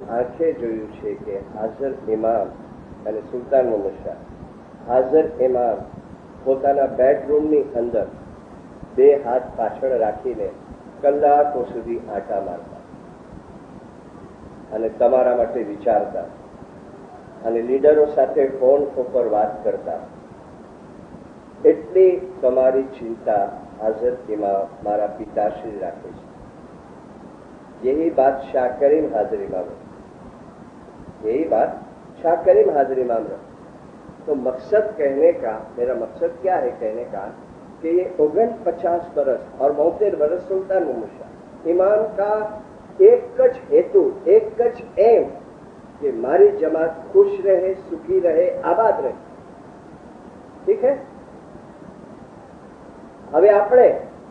આંખે જોયું છે કે હાજર ઇમામ અને સુલતાન મોહમ્મદ શાહ હાજર ઇમામ પોતાના બેડરૂમની અંદર બે હાથ પાછળ રાખીને કલાકો સુધી આંટા મારતા અને તમારા માટે વિચારતા અને લીડરો સાથે ફોન ઉપર વાત કરતા. એટલી તમારી ચિંતા હાજર ઇમામ મારા પિતાશ્રી રાખે છે. यही बात शाह करीम हाजिर इमाम है, यही बात शाह करीम हाजिर इमाम है. तो मकसद कहने का, मेरा मकसद क्या है कहने का कि ये 49 बरस और 72 बरस सुल्तान मोहम्मद शाह इमाम का एक ज हेतु, एक ज एम कि मारी जमात खुश रहे, सुखी रहे, आबाद रहे. ठीक है. હવે આપણે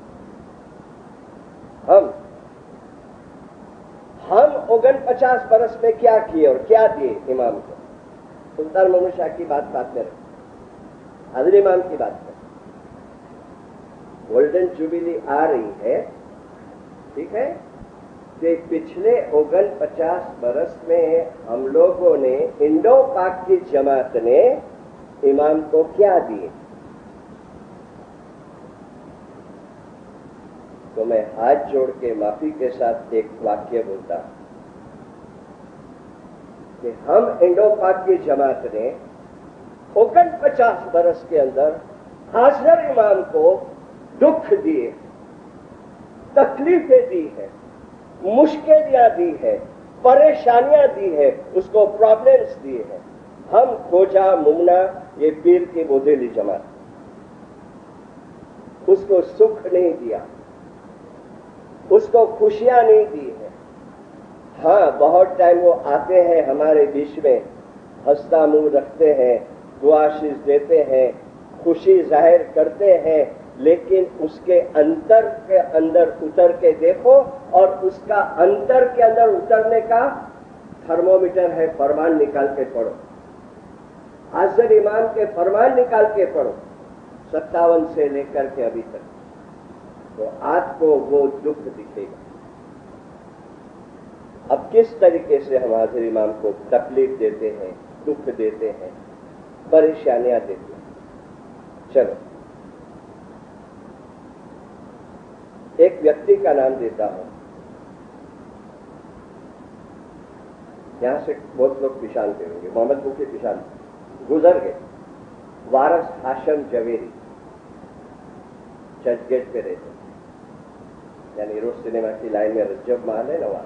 हम 49 बरस में क्या किए और क्या दिए इमाम को. सुल्तान मोहम्मद शाह की बात में रहे, हाजिर इमाम की बात में. गोल्डन जुबिली आ रही है, ठीक है. कि पिछले 49 बरस में हम लोगों ने इंडो पाक की जमात ने इमाम को क्या दिए. तो मैं हाथ जोड़ के माफी के साथ एक वाक्य बोलता कि हम इंडो पाक की जमात ने 49 बरस के अंदर हाजिर इमाम को दुख दिए, तकलीफें दी है, मुश्किलें दी है, परेशानियां दी है, उसको प्रॉब्लम्स दिए हैं. हम खोजा मुमना ये पीर की बोधेली जमात, उसको सुख नहीं दिया, उसको खुशियां नहीं दी है. हाँ, बहुत टाइम वो आते हैं हमारे बीच में, हंसता मुंह रखते हैं, दुआशीष देते हैं, खुशी जाहिर करते हैं, लेकिन उसके अंतर के अंदर उतर के देखो और उसका अंतर के अंदर उतरने का थर्मोमीटर है, फरमान निकाल के पढ़ो. हाजिर इमाम के फरमान निकाल के पढ़ो 57 से लेकर के अभी तक, तो आपको वो दुख दिखेगा. अब किस तरीके से हम हाजिर इमाम को तकलीफ देते हैं, दुख देते हैं, परेशानियां देते हैं. चलो, एक व्यक्ति का नाम देता हूं. यहां से बहुत लोग पिछानते होंगे, मोहम्मदपुर के पिछान गुजर गए. वारस हाशम जवेरी चर्चगेट पे रहते, यानी रोज सिनेमा की लाइन में रज्जब महल है ना वहां.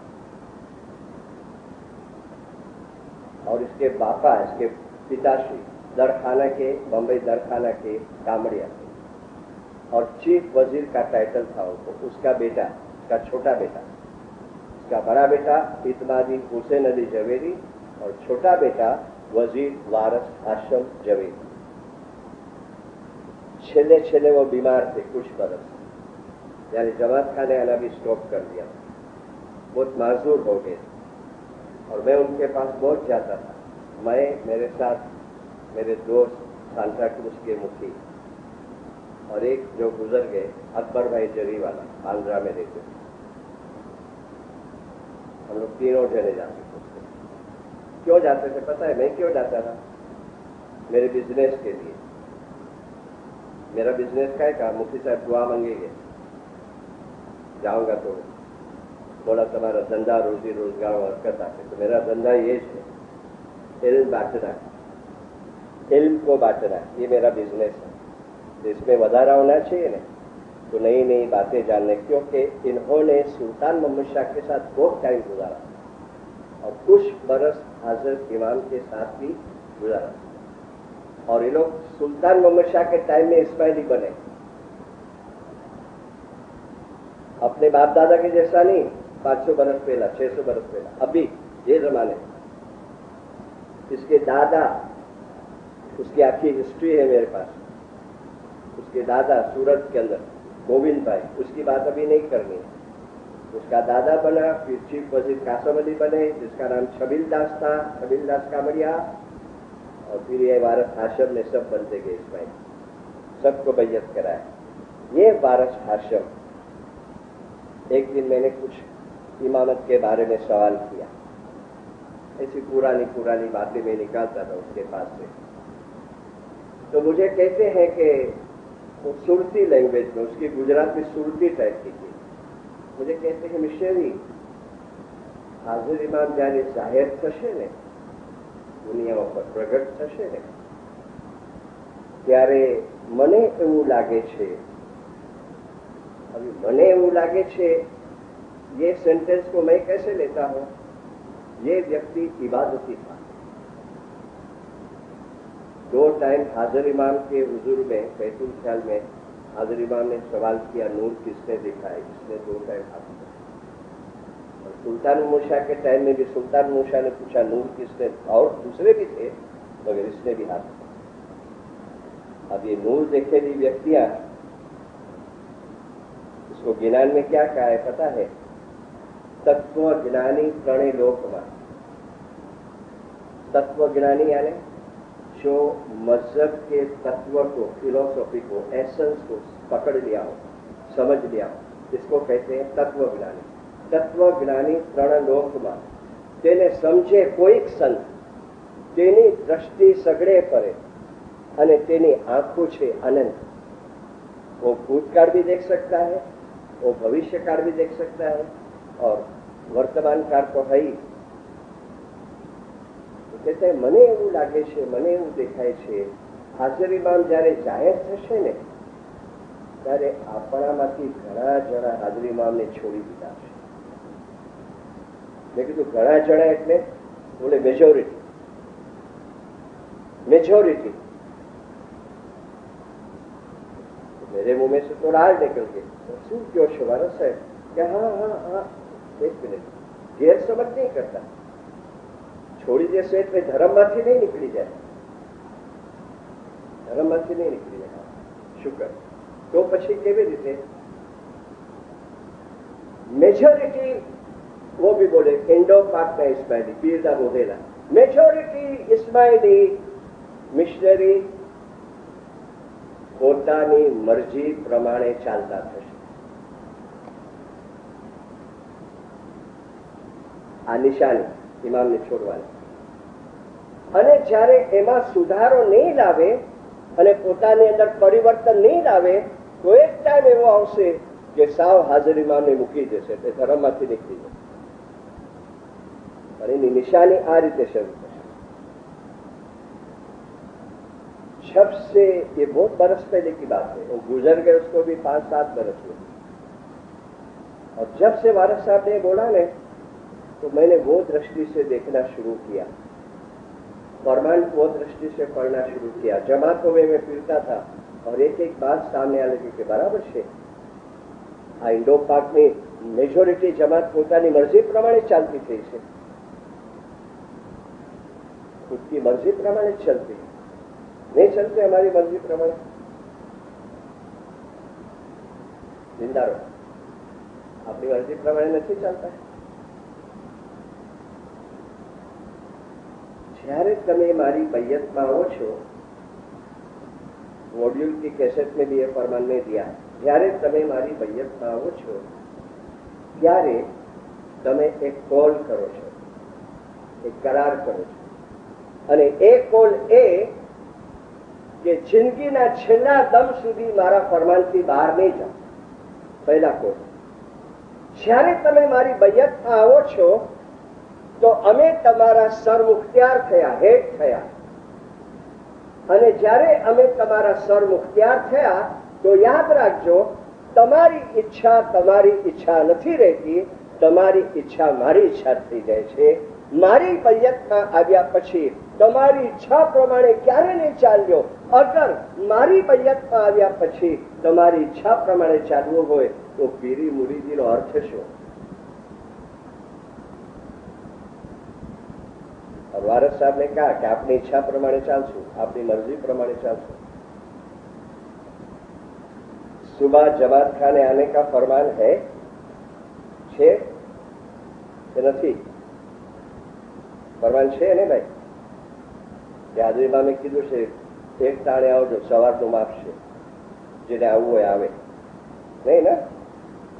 और इसके बापा, इसके पिताश्री दरखाना के, बम्बई दरखाना के कामड़िया थे और चीफ वजीर का टाइटल था उनको. उसका बेटा, उसका छोटा बेटा, उसका बड़ा बेटा इतमादी हुसैन अली जवेरी और छोटा बेटा वजीर वारस हाशम जवेरी. छेले छेले वो बीमार थे कुछ बरस, यानी जमात खाने आना भी स्टॉप कर दिया, बहुत माजूर हो गए. और मैं उनके पास बहुत जाता था. मैं, मेरे साथ मेरे दोस्त सांता क्रूज के मुखी और एक जो गुजर गए अकबर भाई जरी वाला, आंध्रा में रहते थे. हम लोग तीनों जने जाते थे. क्यों जाते थे पता है? मैं क्यों जाता था? मेरे बिजनेस के लिए. मेरा बिजनेस का है का मुफ्ती साहब दुआ मांगेंगे, जाऊंगा तो बोला तुम्हारा धंधा रोजी रोजगार बरकत आते. तो मेरा धंधा ये है, इल्म बांटना, इल्म को बांटना, ये मेरा बिजनेस है. तो इसमें वधारा होना चाहिए ना, तो नई नई बातें जानने, क्योंकि इन्होंने सुल्तान मोहम्मद शाह के साथ बहुत टाइम गुजारा और कुछ बरस हाजिर इमाम के साथ भी गुजारा. और ये लोग सुल्तान मोहम्मद शाह के टाइम में इस्माइली बने, अपने बाप दादा के जैसा नहीं, 500 बरस पहला, 600 बरस पहला, अभी ये जमाने. इसके दादा, उसकी आखिरी हिस्ट्री है मेरे पास. उसके दादा सूरत के अंदर गोविंद भाई, उसकी बात अभी नहीं करनी है. उसका दादा बना, फिर चीफ वजीर कासम अली बने, जिसका नाम छबील दास था, छबील दास कामड़िया, और फिर ये वारस हाशम ने सब बनते गए इस्माइल, सबको बैयत कराया. ये वारस हाशम, एक दिन मैंने कुछ इमामत के बारे में सवाल किया. पुरानी बातें मैं निकालता था उसके पास से, तो मुझे कहते हैं कि वो सुरती लैंग्वेज में, उसकी गुजराती सुरती टाइप की थी। मुझे कहते हैं मिशनरी हाजिर इमाम જ્યારે જાહેર થશે ને, દુનિયા ઉપર પ્રગટ થશે ને, ત્યારે મને એવું લાગે છે, अभी मने એવું લાગે છે, ये सेंटेंस को मैं कैसे लेता हूं, ये व्यक्ति इबादती था। 2 टाइम हाजिर इमाम के हुजूर में बैतुल ख्याल में हाजिर इमाम ने सवाल किया, नूर किसने देखा है? इसने 2 टाइम हाथ दिया। और सुल्तान मूसा के टाइम में भी सुल्तान मूसा ने पूछा नूर किसने, और दूसरे भी थे मगर इसने भी हाथ दिया। अब ये नूर देखेली व्यक्तियां, इसको ज्ञान में क्या कहा है पता है? तत्वज्ञानी त्रणेय लोकमा। तत्वज्ञानी यानी जो मजहब के तत्व को, फिलोसॉफी को, एसेंस को पकड़ लिया हो, समझ लिया हो, इसको कहते हैं तत्वज्ञानी। तत्वज्ञानी त्रण लोकमा तेने समझे कोईक संत, तेनी दृष्टि सगड़े परे अने तेनी आंखों छे अनंत। वो भूतकाल भी देख सकता है, वो भविष्य काल भी देख सकता है और वर्तमान काल तो है ही। तो कहते हैं मने एवं लागे छे, मने एवं देखाय छे, हाजिर इमाम જ્યારે જાહેર થશે ને ત્યારે આપણામાંથી ઘણા જણા હાજર ઇમામને છોડી દીધા છે। મેં કીધું ઘણા જણા એટલે બોલે મેજોરિટી। मेरे मुंह में से तो राल निकल गई। શું કયો છો વારસ સાહેબ? કે હા હા હા, એક મિનિટ, ગેર સમજ નહીં કરતા, છોડી દેશે એટલે ધર્મમાંથી નહીં નીકળી જાય, ધર્મમાંથી નહીં નીકળી જાય। શુક્ર તો પછી કેવી રીતે? मेजोरिटी, वो भी बोले इंडो पाक का इस्माइली, पीरदा बोहेला, मेजोरिटी इस्माइली मिशनरी પોતાની મરજી પ્રમાણે ચાલતા થશે। આ નિશાની ઇમામને છોડવાની। અને જ્યારે એમાં સુધારો નહીં લાવે અને પોતાની અંદર પરિવર્તન નહીં લાવે તો એક ટાઈમ એવો આવશે કે સાવ હાજર ઇમામને મૂકી દેશે, એટલે ધર્મમાંથી નીકળી જશે। અને એની નિશાની આ રીતે શરૂ થશે। जब से, ये बहुत बरस पहले की बात है, वो गुजर गए उसको भी 5-7 बरस हुए, और जब से वारस साहब ने बोला ने तो मैंने वो दृष्टि से देखना शुरू किया, फरमान वो दृष्टि से पढ़ना शुरू किया। जमातों में मैं फिरता था और एक एक बात सामने आ लगी कि बराबर છે, આ ઇન્ડો પાકની મેજોરિટી જમાત પોતાની મરજી પ્રમાણે ચાલતી થઈ છે, ખુદની મરજી પ્રમાણે ચલતી, नहीं चलते हमारी मर्जी प्रमाण। जिंदा रहो, अपनी मर्जी प्रमाण नहीं चलता है। જ્યારે તમે મારી बैयत में आओ छो, मॉड्यूल की कैसेट में भी ये फरमान ने दिया, જ્યારે તમે મારી बैयत में आओ छो ત્યારે તમે एक कॉल करो छो, एक करार करो छो, અને એ कॉल ए કે જિંદગીના છેલ્લા દમ સુધી મારા ફરમાનથી બહાર નહીં જાઓ। પહેલા કોલ, જ્યારે તમે મારી बैयतમાં આવો છો તો અમે તમારા સરમુખત્યાર થયા, હેડ થયા, અને જ્યારે અમે તમારા સરમુખત્યાર થયા તો યાદ રાખજો તમારી ઈચ્છા નથી રહેતી, તમારી ઈચ્છા મારી ઈચ્છા થઈ જાય છે। મારી बैयतમાં આવ્યા પછી તમારી ઈચ્છા પ્રમાણે ક્યારે નહીં ચાલ્યો, અગર મારી बैयतમાં આવ્યા પછી તમારી ઈચ્છા પ્રમાણે ચાલવું હોય તો પીરી મુરીદીનો અર્થ શું? और वारस साहब ने कहा कि अपनी इच्छा प्रमाणे चालशु, अपनी मर्जी प्रमाणे चालशु। सुबह जमात खाने आने का फरमान है छे कि नहीं? फरमान छे ने भाई? हाजरीमा में कीधु छे एक टाणे आवजो, सवारनो माप छे, जेने आववुं होय आवे, नहीं ना?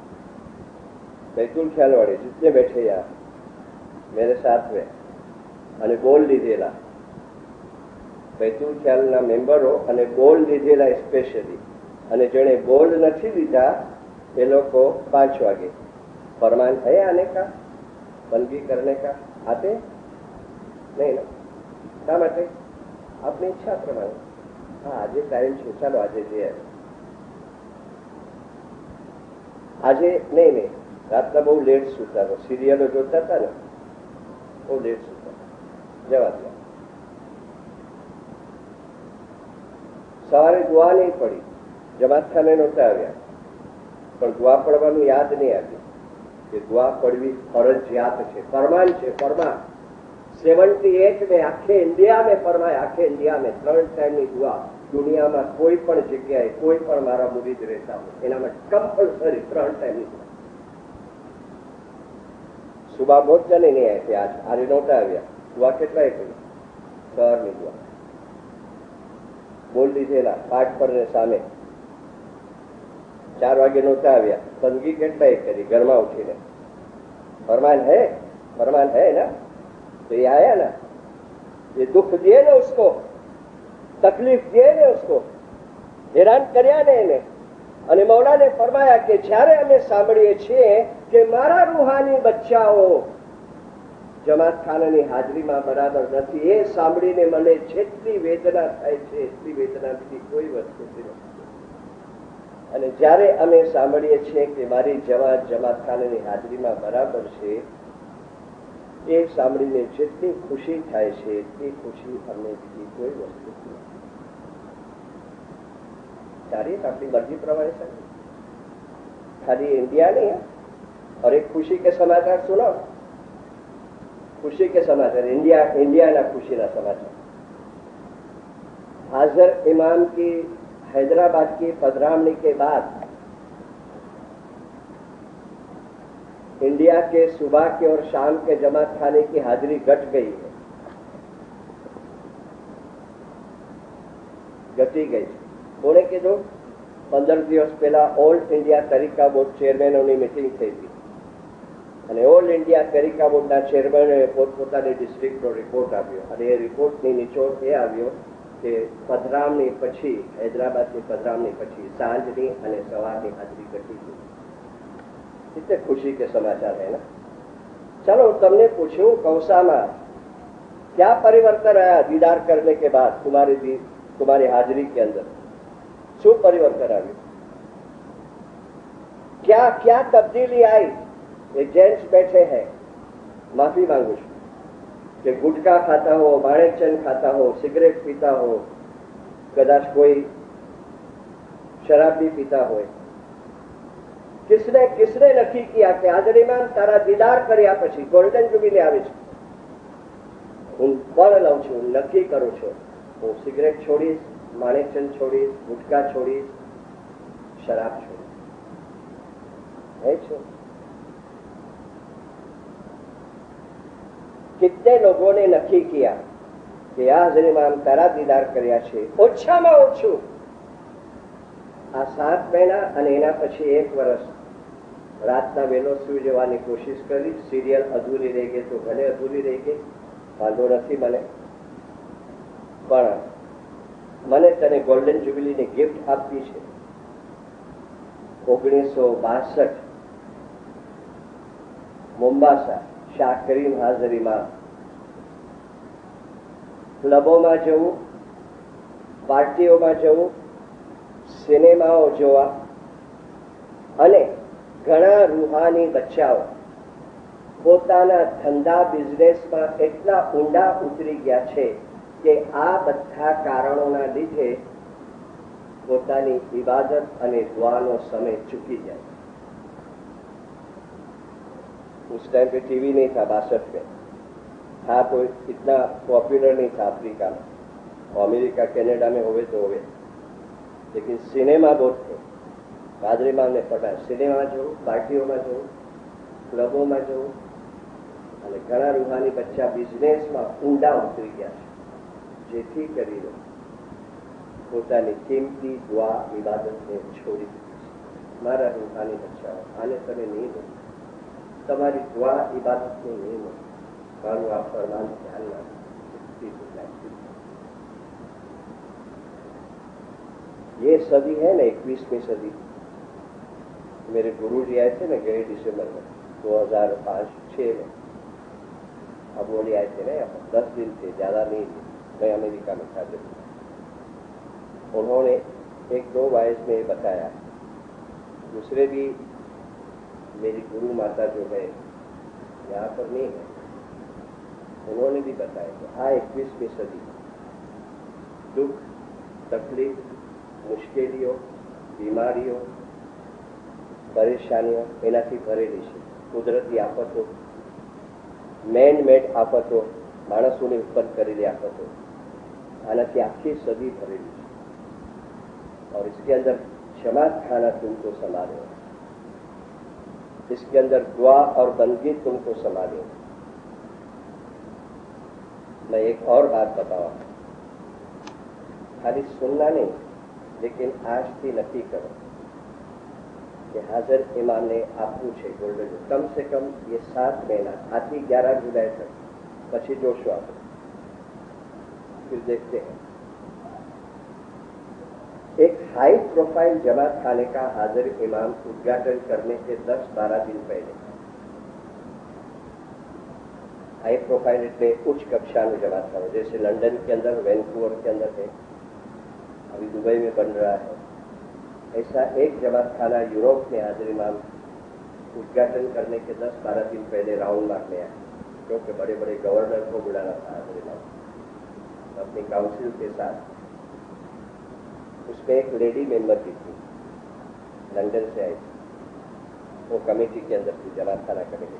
बैतुल ख्याल वाले जितने बैठे यहाँ मेरे साथ में, અને ગોલ્ડ લીધેલા, બૈતુલ ખ્યાલના મેમ્બરો અને ગોલ્ડ લીધેલા સ્પેશિયલી, અને જેણે ગોલ્ડ નથી લીધા એ લોકો 5 વાગે फरमान है आने का, बंदगी करने का, आते नहीं ना? શા માટે? આપની ઈચ્છા પ્રમાણે. હા, આજે ટાઈમ છે, ચાલો આજે જઈએ. આજે નહીં, રાતના બહુ લેટ સૂતા હતા, સિરિયલો જોતા હતા ને, બહુ લેટ સૂતા, જવા દો. સવારે દુઆ નહીં પડી, જમાતખાને નહોતા આવ્યા, પણ દુઆ પડવાનું યાદ નહીં આવ્યું કે દુઆ પડવી ફરજિયાત છે, ફરમાન છે, ફરમાન. 78 में आखे इंडिया में फरमाया, आखे इंडिया में 3 टाइमની દુઆ દુનિયામાં કોઈ પણ જગ્યાએ કોઈ પણ મારા મુરીદ રહેતા હોય એનામાં કમ્પલસરી 3 ટાઈમની દુઆ. સુબહ પહોંચને નહીં આવ્યા, આજે નહોતા આવ્યા, દુઆ કેટલાય કરી, સવારની દુઆ બોલ દીધેલા પાઠ પર ને સામે. 4 વાગે નહોતા આવ્યા, બંદગી કેટલાય કરી ઘરમાં ઉઠીને. फरमान है ना, तो ये आया ना, ये दुख दिए ना उसको, तकलीफ दिए ने उसको, हैरान કર્યા ને એને. અને મૌલાને ફરમાયા કે જ્યારે અમે સાંભળીએ છીએ કે મારા રૂહાની બચ્ચાઓ જમાતખાનાની હાજરીમાં બરાબર નથી, એ સાંભળીને મને જેટલી વેદના થાય છે એટલી વેદના બીજી કોઈ વસ્તુથી નથી. અને જ્યારે અમે સાંભળીએ છીએ કે મારી જમાતખાનાની હાજરીમાં બરાબર છે, એ સાંભળીને જેટલી ખુશી થાય છે એટલી ખુશી અમને બીજી કોઈ વસ્તુ નથી. ચાલીએ આપણી મરજી પ્રમાણે છે, ખાલી इंडिया नहीं है. और एक खुशी के समाचार सुनो, खुशी के समाचार, इंडिया ना खुशी ना समाचार. हाजिर इमाम की हैदराबाद की पधरामणी के बाद इंडिया के सुबह के और शाम के जमात खाने की हाजिरी घट गई है, घटी गई. કોણે કીધું? 15 દિવસ પહેલા ઓલ ઇન્ડિયા તરીકા બોર્ડ ચેરમેનોની મિટિંગ થઈ હતી અને ઓલ ઇન્ડિયા તરીકા બોર્ડના ચેરમેનોએ પોતપોતાની ડિસ્ટ્રિક્ટનો રિપોર્ટ આપ્યો અને એ રિપોર્ટની નિચોડ એ આવ્યો કે પધરામણી પછી, હૈદરાબાદની પધરામણી પછી સાંજની અને સવારની હાજરી ઘટી ગઈ. कितने खुशी के समाचार है ना. चलो तुमने पूछूं कौसामा क्या परिवर्तन आया दीदार करने के बाद तुम्हारी हाजिरी के अंदर, शू परिवर्तन आयु, क्या क्या तब्दीली आई? एक जेंट्स बैठे हैं, माफी मांगू છું કે ગુટકા खाता हो, माणेकचंद खाता हो, सिगरेट पीता हो, कदाच कोई शराब भी पीता हो. किसने नक्की किया कि હાજરીમાં તારા દીદાર કર્યા પછી ગોલ્ડન જુબિલી આવે છે? હું પણ લઉં છું, નક્કી કરું છું, હું સિગરેટ છોડીશ, માણેકચંદ छोड़ीश, गुटखा छोड़ीश, शराब छोड़ीश. है छो? कितने लोगों ने नक्की किया कि आ हाजरीમાં તારા દીદાર કર્યા છે? ઓછામાં ઓછું આ 7 મહિના અને એના પછી 1 વર્ષ રાતના વહેલો સુઈ જવાની કોશિશ કરી. સિરિયલ અધૂરી રહી ગઈ તો ભલે અધૂરી રહી ગઈ, વાંધો નથી મને, પણ મને તને ગોલ્ડન જ્યુબિલીની ગિફ્ટ આપી છે. 1962 મોમ્બાસા શાહ કરીમ હાજરીમાં ક્લબોમાં જવું, પાર્ટીઓમાં જવું, સિનેમાઓ જોવા, અને ઘણા રૂહાની બચ્ચાઓ પોતાના ધંધા બિઝનેસમાં એટલા ઊંડા ઉતરી ગયા છે કે આ બધા કારણોના લીધે પોતાની ઇબાદત અને દુઆનો સમય ચૂકી જાય. उस टाइम पे टीवी नहीं था 62 में, था तो इतना पॉपुलर नहीं था अफ्रीका में, अमेरिका कनाडा में होवे तो होवे, लेकिन सिनेमा बहुत थे. હાજરીમાં અમને ફરમાયા સિનેમા જવું, પાર્ટીઓમાં જવું, ક્લબોમાં જવું, અને ઘણા રૂહાની બચ્ચા બિઝનેસમાં ઊંડા ઉતરી ગયા છે, જેથી કરીને પોતાની કિંમતી દુઆ ઇબાદતને છોડી દીધી છે. મારા રૂહાની બચ્ચાઓ, આને તમે નહીં લો, તમારી દુઆ ઇબાદતને નહીં લો, मारू आप फरमान ध्यान ना। ये सदी है ना 21वीं सदी। मेरे गुरु जी आए थे ना गए दिसंबर में 2005-6 में। अब वो आए थे ना यहाँ 10 दिन थे, ज्यादा नहीं थे। मैं अमेरिका में था जब। उन्होंने 1-2 वायस में बताया, दूसरे भी मेरी गुरु माता जो है यहाँ पर नहीं है, उन्होंने भी बताया कि हाँ 21वीं सदी दुख, तकलीफ, मुश्केलियों, बीमारियों, परेशानियों એનાથી ભરેલી છે. કુદરતી આફતો, મેન મેડ આફતો, માણસોને ઉત્પન્ન કરેલી આફતો, આનાથી આખી સદી ભરેલી છે. और इसके अंदर क्षमा खाना तुमको संभाले, इसके अंदर दुआ और बंदगी तुमको संभाले. मैं एक और बात बताऊं, खाली सुनना नहीं, लेकिन आज થી નક્કી કરો कि हाजिर इमाम ने आपू है गोल्डन कम से कम ये 7 महीना आती 11 जुलाई तक, पची जोशो आप फिर देखते हैं. एक हाई प्रोफाइल जमात खाने का हाजिर इमाम उद्घाटन करने से 10-12 दिन पहले, हाई प्रोफाइल इतने उच्च कक्षा में जमात खाना, जैसे लंदन के अंदर, वैनकूवर के अंदर है, अभी दुबई में बन रहा है, ऐसा एक जमात खाना यूरोप में हाजिर इमाम उद्घाटन करने के 10-12 दिन पहले राउंड मारने आए, क्योंकि बड़े बड़े गवर्नर को बुलाना था हाजिर इमाम अपनी काउंसिल के साथ. उसमें एक लेडी मेंबर भी थी, लंदन से आई थी, वो कमेटी के अंदर थी, जमात खाना कमेटी.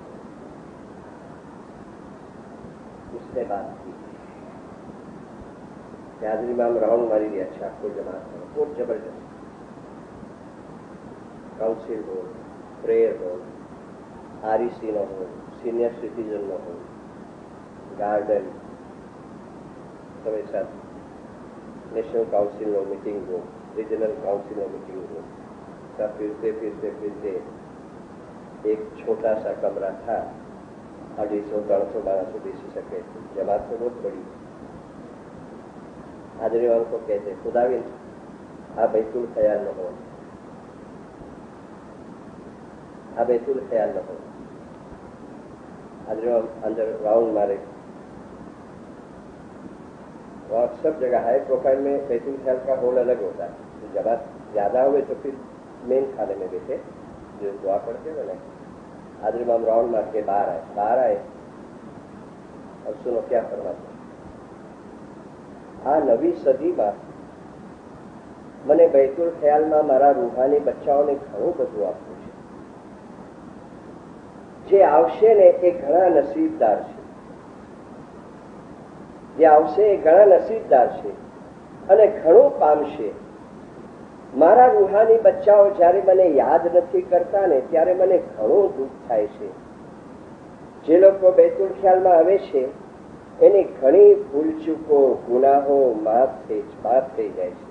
उसने बात की कि हाजिर इमाम राउंड मारी दिया, अच्छा आपको जमात खाना बहुत जबरदस्त, काउंसिल हो, प्रेयर हो, REC નો હોય, સિનિયર સિટીઝનનો હોય, ગાર્ડન, તમે સાથ नेशनल काउंसिल નો मीटिंग रूम, रीजनल काउंसिल નો मीटिंग रूम, सब फिरते एक छोटा सा कमरा था, 250-300 1200 बेसी सके. जमात तो बहुत बड़ी. हाजिर इमाम को कहते खुदाविन आ बैतुल ख्याल न हो, आ बैतुल ख्याल न हो. हाजिर इमाम अंदर राउंड मारे, और सब जगह हाई प्रोफाइल में बैतुल ख्याल का होल अलग होता है. तो जमात ज्यादा हुए तो फिर मेन खाने में बैठे जो दुआ पढ़ते हुए ना. हाजिर इमाम राउंड मार के बाहर आए और सुनो क्या फरमाते. આ નવી સદીમાં મને बैतुल ખ્યાલમાં મારા રૂહાની બચ્ચાઓને ઘણું બધું આપવું છે. જે આવશે ને એ ઘણા નસીબદાર છે, જે આવશે એ ઘણા નસીબદાર છે અને ઘણું પામશે. મારા રૂહાની બચ્ચાઓ જ્યારે મને યાદ નથી કરતા ને ત્યારે મને ઘણું દુઃખ થાય છે. જે લોકો बैतुल ખ્યાલમાં આવે છે એની ઘણી ભૂલચૂકો, ગુનાહો માફ થઈ જાય છે.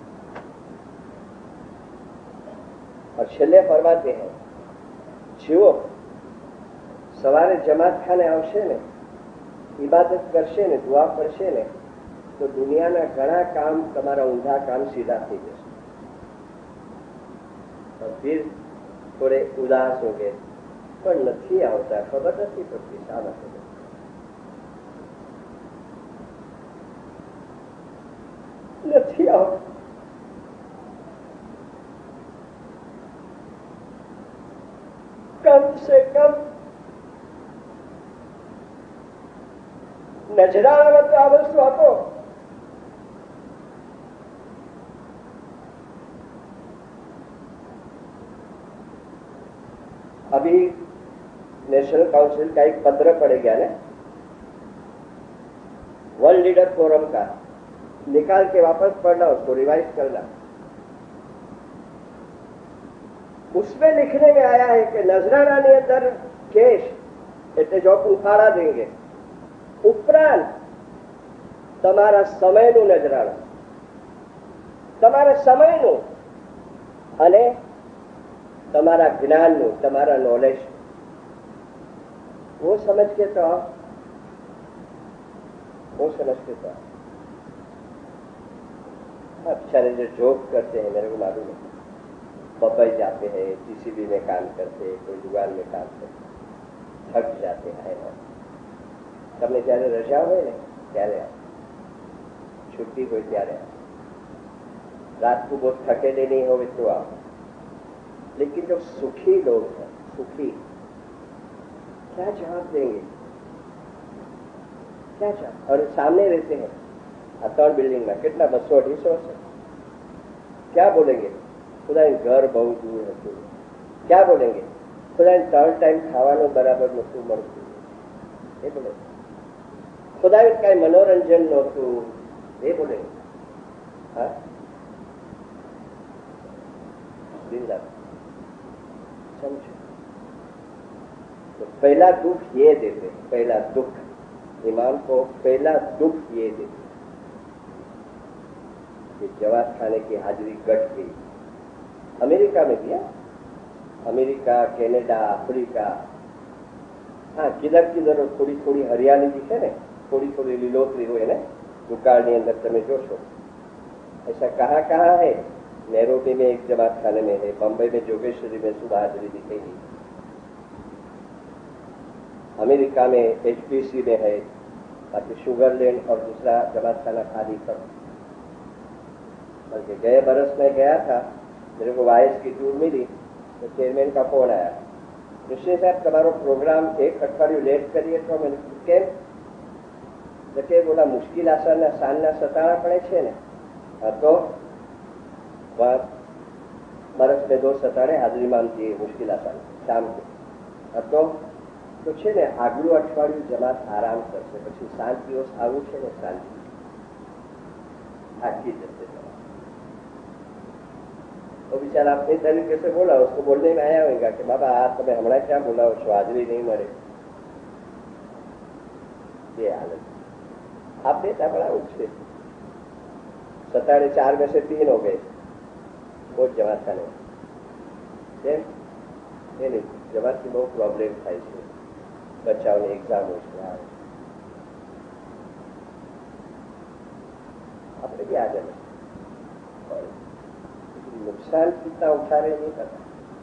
और છેલ્લે ફરમાતે हैं, જુઓ સવારે જમાત ખાને આવશે ને, ઇબાદત કરશે ને, દુઆ કરશે ને, તો દુનિયાના ઘણા કામ, તમારા ઊંધા કામ સીધા થઈ જશે. और फिर थोड़े उदास हो गए, પણ નથી આવતા, ખબર નથી પડતી શા માટે. નથી આવતું. कम से कम नजराना तो आ वस्तु आपो. अभी नेशनल काउंसिल का एक पत्र पड़ेगा ना, वर्ल्ड लीडर फोरम का, निकाल के वापस पढ़ना, उसको रिवाइज करना. उसमें लिखने में आया है कि नजराना ने अंदर केश એટલે જો ઉફાળા દેંગે, ઉપરાંત તમારા સમયનું નજરાણું, તમારા સમયનું અને તમારા જ્ઞાનનું, તમારા નોલેજ. वो समझ के तो वो समझते था। हाँ, बेचारे जो जॉब करते हैं मेरे को मालूम है, बम्बई जाते हैं, टीसीबी में काम करते हैं, कोई दुकान में काम करते, थक जाते हैं। તમને જ્યારે રજા હોય ને ત્યારે छुट्टी हो ત્યારે रात को बहुत थकेले नहीं हो तो आओ। लेकिन जो सुखी लोग हैं, सुखी क्या जवाब देंगे, क्या जवाब? और सामने रहते हैं अतौर बिल्डिंग में कितना 200-250 है, क्या बोलेंगे? खुदा घर बहुत दूर है, क्या बोलेंगे? खुदा 3 टाइम खावा बराबर नतु मळતું, ये बोलेंगे। खुदा कई मनोरंजन नहोતું, ये बोलेंगे। हाँ, समझो। तो पहला दुख ये देते, पहला दुख इमाम को पहला दुख ये देते कि जवाब खाने की हाजिरी घट गई। अमेरिका में भी, अमेरिका, कनाडा, अफ्रीका, हाँ किधर किधर थोड़ी थोड़ी हरियाली दिखे ने, थोड़ी थोड़ी लीलोतरी हो ने दुकान अंदर तमे जोशो। ऐसा कहाँ कहाँ है? नैरोबी में एक जमात खाने में है, बम्बई में जोगेश्वरी में सुबह हाजिरी दिखेगी, अमेरिका में एचपीसी में है, बाकी शुगरलैंड और दूसरा जमात खाना खाली पर। बल्कि गए बरस में गया था, मेरे को वाइस की टूर मिली तो चेयरमैन का फोन आया, ऋषि साहब તમારો પ્રોગ્રામ 1 અઠવાડિયું લેટ કરીએ તો મેં કેમ? એટલે બોલા મુશ્किल આસાના સાંજના સતારા પડે છે ને, તો બરસ में 2 સતારે હાજરી માંગતી મુશ્किल આસાન શામ તો છે ને આગલું અઠવાડિયું જમાત આરામ કરશે, પછી 7 દિવસ આવું છે ને શાંતિ આખી જશે। तो बेचारा अपने तरीके से बोला, उसको बोलने में आया होगा कि बाबा आज तुम्हें हमारा क्या बोला, उसको हाजिरी नहीं मरे। ये हालत आप देता बड़ा उससे 4:30 में से 3 हो गए वो जमात खाने नहीं जमात की बहुत प्रॉब्लम थाई છે, બચ્ચાઓને એક્ઝામ હોય છે, આપણે भी आ जाए नुकसान कितना उठा रहे नहीं पता।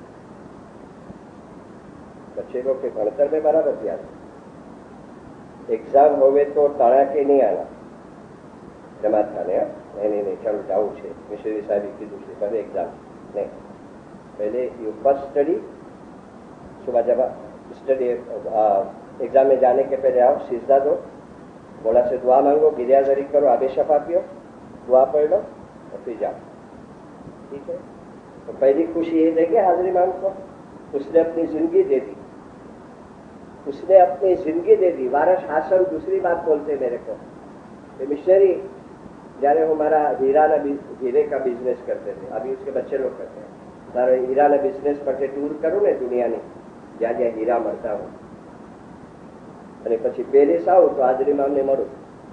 बच्चे लोग के भणतर में बराबर दिया, एग्जाम होवे तो ताड़ा के नहीं आना जमात खाने। नहीं चलो जाऊ छे, मिशनरी साहब की दूसरी पहले एग्जाम नहीं, पहले यू फर्स्ट स्टडी, सुबह जब स्टडी एग्जाम में जाने के पहले आओ, सिजदा दो, बोला से दुआ मांगो, गिरियाजरी करो, आबे शफा पियो, दुआ पढ़ लो और फिर जाओ। ठीक है, तो पहली खुशी ये देगी हाजिरी मान को, उसने अपनी जिंदगी दे दी, उसने अपनी जिंदगी दे दी। वारस हासन दूसरी बात बोलते मेरे को, मिशनरी जયારે હું મારા હીરે का बिजनेस करते थे, अभी उसके बच्चे लोग करते हैं, તારે હીરાના બિઝનેસ માટે ટૂર કરું ને દુનિયાની, જ્યાં જ્યાં હીરા મળતા હોય, અને પછી પેરિસ આવું તો હાજરીમાં અમને મળું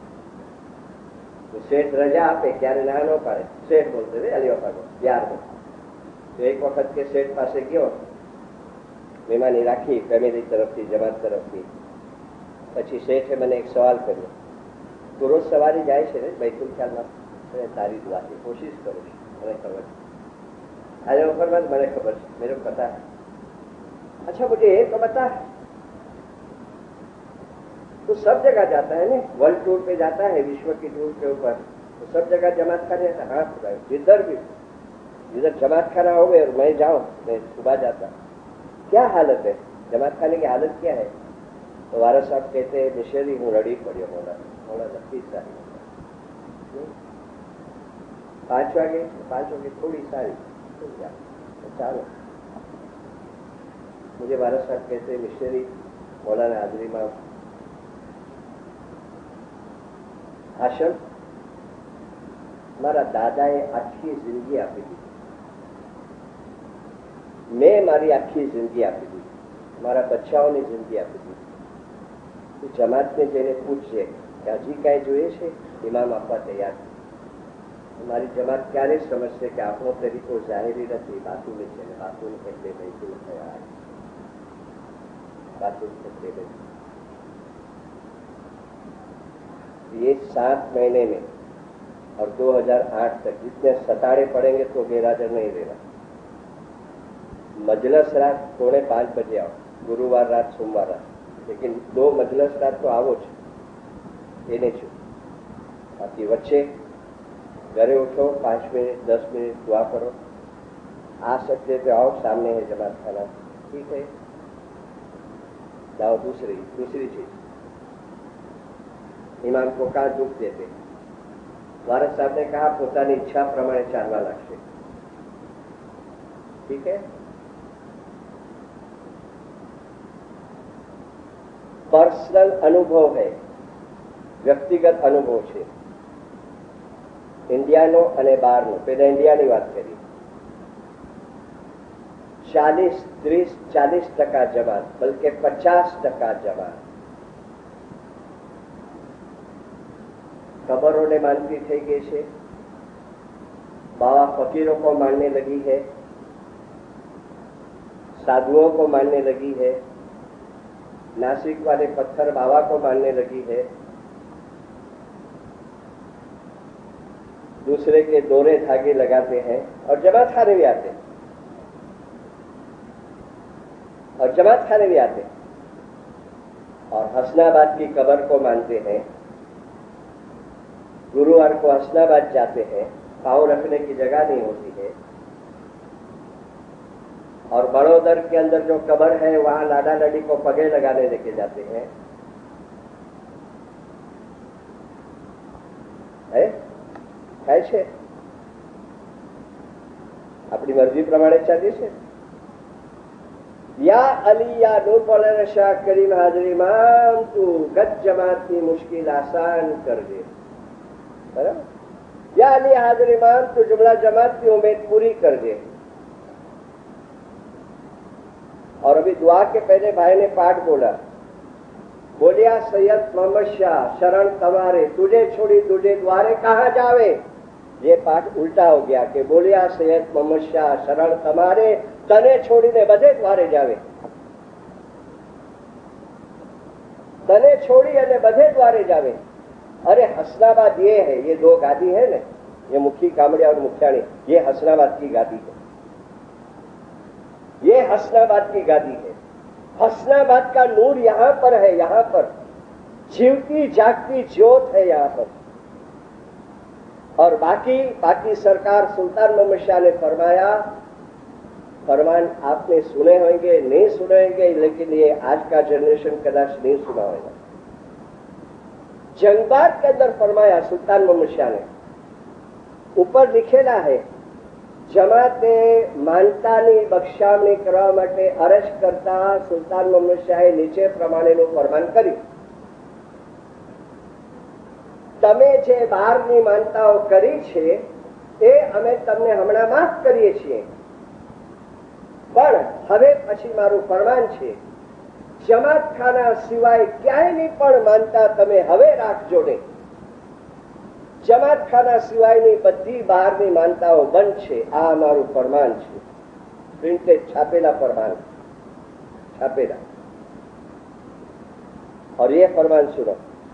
तो सेठ रजा आपे क्यारे ना न पाड़े, सेठ बोलते थे अलियो पागो यार में। तो एक वक्त के सेठ पासे गयो, मेहमानी राखी फैमिली तरफ थी, जमात तरफ थी, પછી શેઠે મને એક સવાલ કર્યો, તું રોજ સવારે જાય છે ને बैतुल ख्याल में, तारी दुआ की कोशिश करूँ, મને खबर आज ऑफर में मैंने खबर मेरे को पता है। अच्छा मुझे एक तो बता, तो सब जगह जाता है ना, वर्ल्ड टूर पे जाता है, विश्व की टूर के ऊपर, तो सब जगह जमात खाने जाता। हाँ खुदा, जिधर भी जिधर जमात खाना हो गए और मैं जाऊँ, मैं सुबह जाता। क्या हालत है जमात खाने की, हालत क्या है? तो वारस साहब कहते हैं मिशनरी हूँ रड़ी पड़ियो मोड़ा नक्की सारी 5 वागे थोड़ी सारी तो चालो। मुझे वारस साहब कहते हैं मिशनरी मौलाना हाजरी में आश्रम मारा दादाए आखी जिंदगी आपी दी, मैं मारी आखी जिंदगी आपी दी, मारा बच्चाओं ने जिंदगी आपी दी। तो जमात ने जेने पूछे कि हजी कई जोए छे, इमाम आपवा तैयार। हमारी जमात क्यारे समझते कि आपनो तरीको जाहिरी नहीं, बातू में छे, बातू ने कहते बैतुल ख्याल, बातू कहते बैतुल। ये 7 महीने में और 2008 तक जितने सताड़े पड़ेंगे तो गैरहाजिर नहीं रहना। मजलस रात 4:45 बजे आओ, गुरुवार रात सोमवार रात, लेकिन 2 मजलस रात तो आवो ज, એ નહીં છું। બાકી વચ્ચે ઘરે ઉઠો, 5 મિનિટ 10 મિનિટ दुआ करो, आ सकते तो आओ, सामने है जमात खाना, ठीक है। जाओ। दूसरी चीज, इमाम को कहाँ दुख देते? वारस साहब ने कहा પોતાની ઈચ્છા પ્રમાણે ચાલવા લાગશે, ठीक है। पर्सनल अनुभव है, व्यक्तिगत अनुभव છે ઇન્ડિયાનો અને બહારનો। પહેલા ઇન્ડિયાની વાત કરી, 40-30-40% જમાત, બલકે 50% જમાત कबरों ने मानती થઈ गई है, बाबा फकीरों को मानने लगी है, साधुओं को मानने लगी है, नासिक वाले पत्थर बाबा को मानने लगी है, दूसरे के दोरे धागे लगाते हैं और जमात खाने भी आते हैं, और जमात खाने भी आते हैं, और हसनाबाद की कब्र को मानते हैं। गुरुवार को हसनाबाद जाते हैं, पाँव रखने की जगह नहीं होती है, और बड़ोदर के अंदर जो कब्र है वहां लाडा लाडी को पगे लगाने लेके जाते हैं। થાય છે? આપણી મરજી પ્રમાણે ચાલે છે। યા અલી યા નૂર મૌલાના શાહ કરીમ હાજરી ઇમામ તું ગત જમાતની મુશ્किल आसान कर दे, बराबर। या अली हाजिर इमाम तो जुमला जमात की उम्मीद पूरी कर दे। और अभी दुआ के पहले भाई ने पाठ बोलिया सैयद मोहम्मद शाह शरण तुम्हारे, तुझे छोड़ी तुझे द्वारे कहाँ जावे। ये पाठ उल्टा हो गया कि बोलिया सैयद मोहम्मद शाह शरण तुम्हारे, तने छोड़ी ने बधे द्वारे जावे। तने छोड़ी अने बधे द्वारे जावे। अरे हसनाबाद ये है, ये 2 गादी है ना, ये मुखी कामड़िया और मुखियाणी, ये हसनाबाद की गादी है, ये हसनाबाद की गादी है। हसनाबाद का नूर यहाँ पर है, यहाँ पर जीवती जागती ज्योत है यहाँ पर। और बाकी सरकार सुल्तान मोहम्मद शाह ने फरमाया, फरमान आपने सुने होंगे, नहीं सुने होंगे, लेकिन ये आज का जनरेशन कदाच नहीं सुना होगा। जंगबाद के अंदर फरमाया सुल्तान मोहम्मद शाह ने, ऊपर लिखेला है, जमाते मानतानी बख्शामणी करवा माटे अरज करता सुल्तान मोहम्मद शाहे नीचे प्रमाणेનું ફરમાન કર્યું, તમે જે બહારની માનતાઓ કરી છે એ અમે તમને હમણાં માફ કરીએ છીએ, પણ હવે પછી મારું ફરમાન છે, જમાતખાના સિવાય ક્યાંયની પણ માનતા તમે હવે રાખજો નહીં। જમાતખાના સિવાયની બધી બહારની માનતાઓ બંધ છે, આ અમારું ફરમાન છે। પ્રિન્ટેડ છાપેલા ફરમાન, છાપેલા। और ये फरमान सुनो,